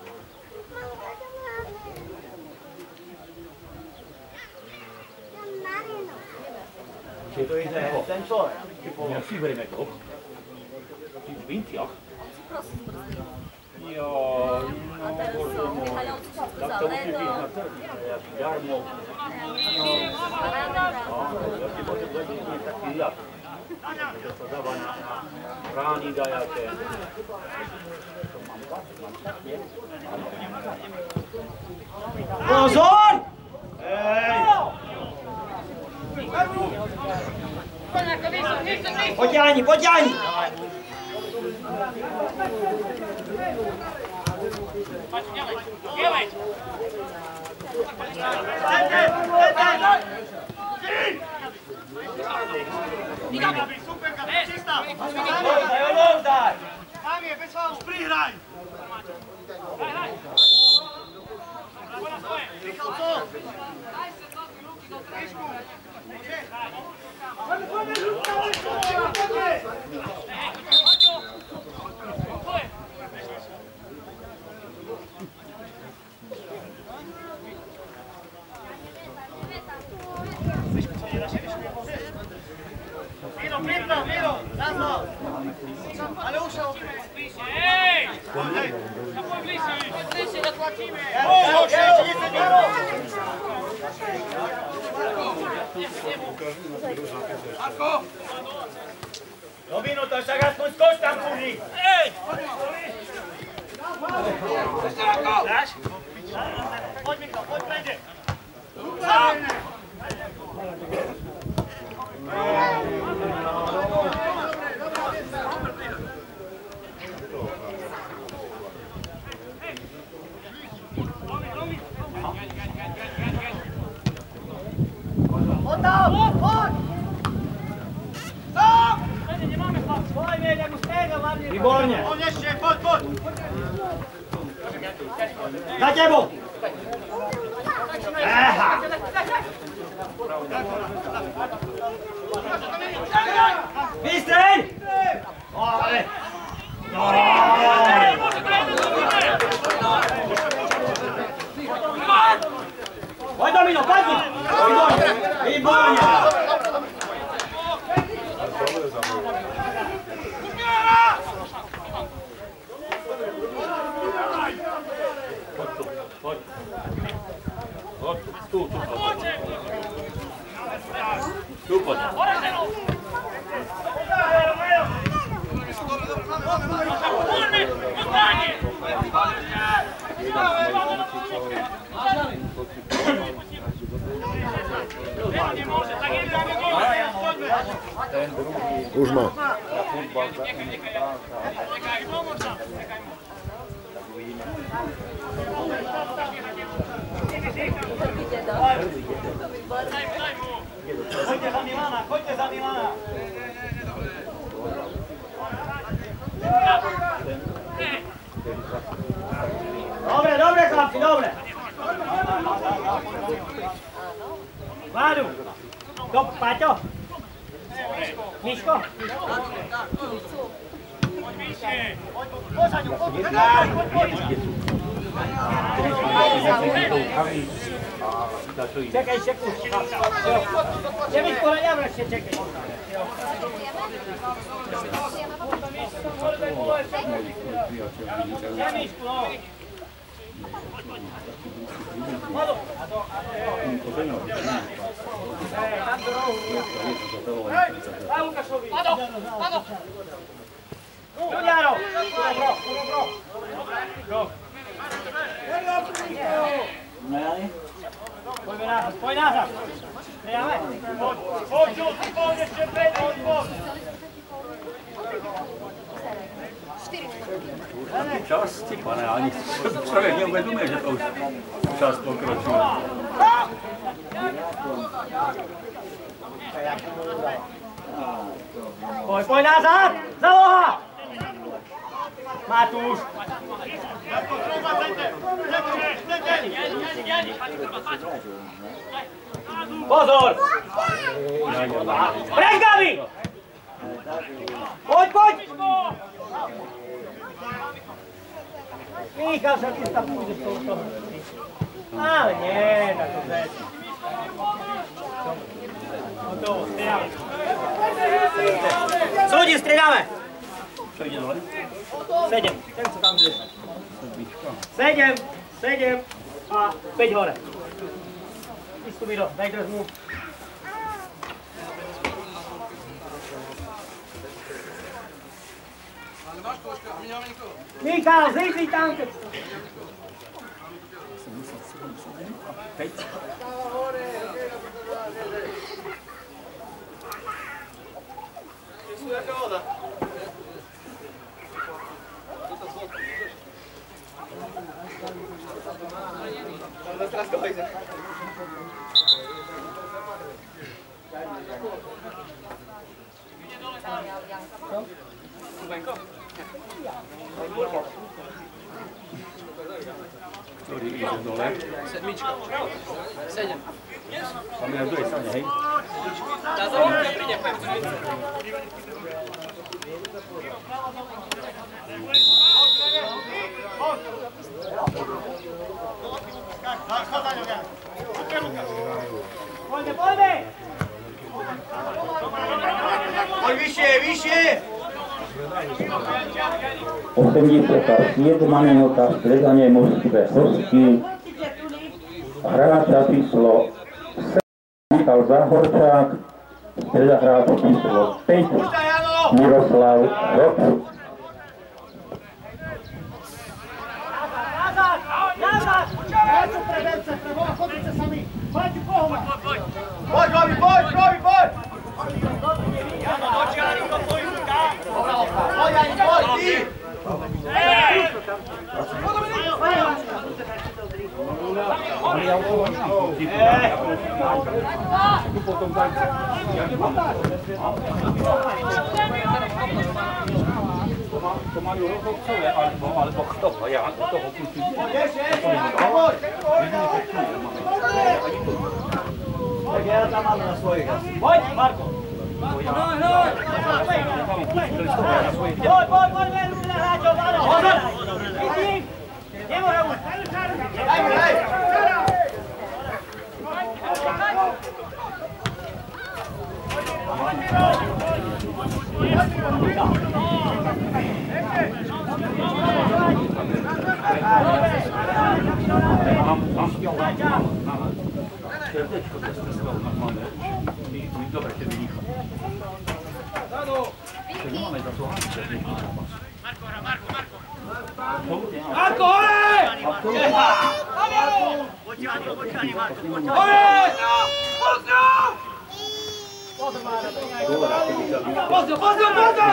To ide ten človek. Ja si veríme to. Ty v Vintiach? Ja, no, bože môj. Tak to musí byť na trhu. Ja si darmo. Ja si môžem vedieť taký jak. To sa dáva na rány dajaté. To mám tak, nie? Pozor! Ej! Potiahni, potiahni! Prihraj! Miro, Laszlo! Ale uszło! Ej! Zapój bliżej! Bliżej, jak łacimy! Marko! Robinu, to jeszcze raz mój skocz tam, kurni! Ej! Jeszcze Marko! Chodź Mikro, chodź będzie! Výborně. Pojď! Za tebou! Aha! Vystřel! Ale! Pojď Domino, pojď! Výborně! Výborně! Tu pojď. Už má. Choďte za Milana! Dobre, chlapci, dobre! Vládu! Paťo! Miško! Čekaj, sekund. Miško, neviem ešte, čekaj. Miško, no. Mado! Tam do rohu. Daj Lukášovi. Mado! Juliano! Dobro. Pojď nazad. Prijame. Pojď, ještě pět, pojď! Čas, ty pane, ani člověk neuvědomuje, že to už čas pokročil. Pojď nazad! Zaloha! Matúš! Pozor! Preč, Gabi! Poď! Michal, sa ty tam pôjdeš z toho. Ale nie, tak to zveď. Hotovo, striedame. Súdi, striedame! Čo ide dole? 7, ten sa tam drží. 7 a 5 hore. Istu Miro, daj drž mu. Michal, zísli tam. 5. Ktorý ide dole? Sedmička. 7. Tam je na druhej strane, hej? Tá závodka príde. Poďme, poďme! Poď vyššie, vyššie! 87. minúta, stredanie mužstve hostí. Hráča číslo 7 Michal Záhorčák, streda hráča číslo 5 Miroslav Rob. Nazad! Nazad! Poďte preberce, preboha, chodite sami! Poďte pohova! Poď, Robi, poď, Robi, poď! Poď, Janiko, poď, Poď, Jani, poď, ty! To majú rozhodcové, alebo kto? Ja toho pustím. Tak ja tam mám na svojich asi. Poď, Marko! Poď, ľudia hráčov, Vlado! Vidím! Nemôže už! Daj mu, daj! Dobre, tebe nechá. Nemáme za to hlavne. Marko, hore! Hore! Pozdro, pozdro, pozdro!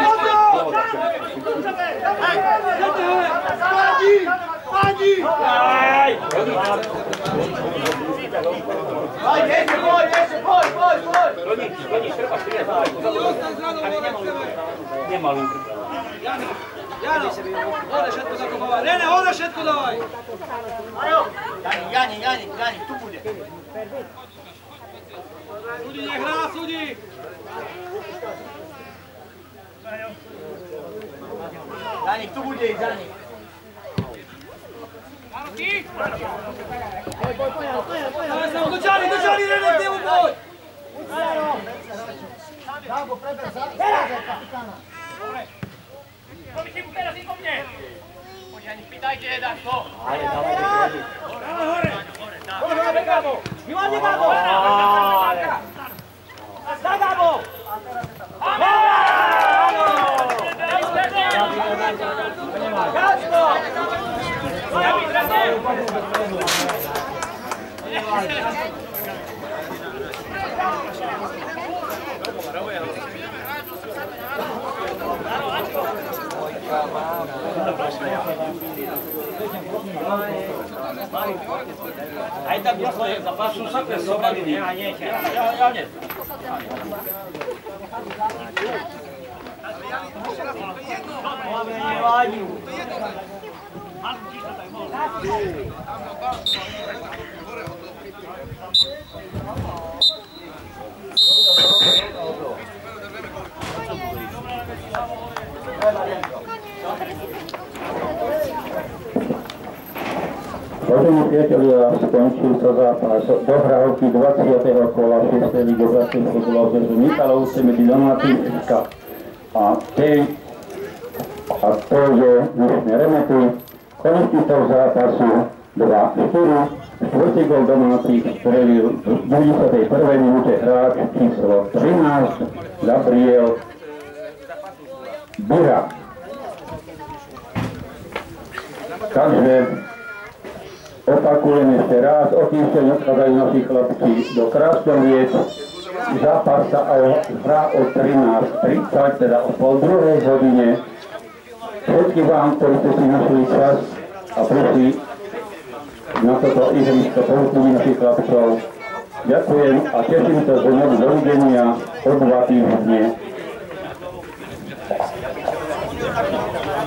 Padni! Padni! Poď, poď! Roník, treba strieľať. Nemalý. Jano, hore všetko zakopovať. Nene, hore všetko dávaj! Jani, tu bude. Sudi, nech hrá, sudi! Janik, tu bude, Janik. Dočali, Nene, k nemu poď! Dávo, preber za kapitána. Teraz i po mne! Poď, Janik, pýtajte jeden, to! Hore, Gabo! Milane, Gabo! Za Gabo! Jasno! Aj tak jasno je, zapášu sa pre sobady, nie? Ja nie. Máme nevádí. Vážení priatelia, skončil sa zápas dohrávky 20. kola 6. ligy obratných futbalov zväzu Michalovce medzi Donatívska a to je dnešné Remetu. Konečný stav zápasu 2-4. Štvrtý gól domácich strelil v 91. minúte hráč číslo 13 Gabriel Bura. Takže opakujem ešte raz, odtiaľ odchádzajú naši chlapci do Krásnoviec. zápas sa hrá o 13:30, teda o 12:30. Všetkým vám, ktorí ste si našli čas a prišli na toto ihrisko, povzbudí našich chlapcov. Ďakujem a teším sa znovu dovidenia o 2 týždne.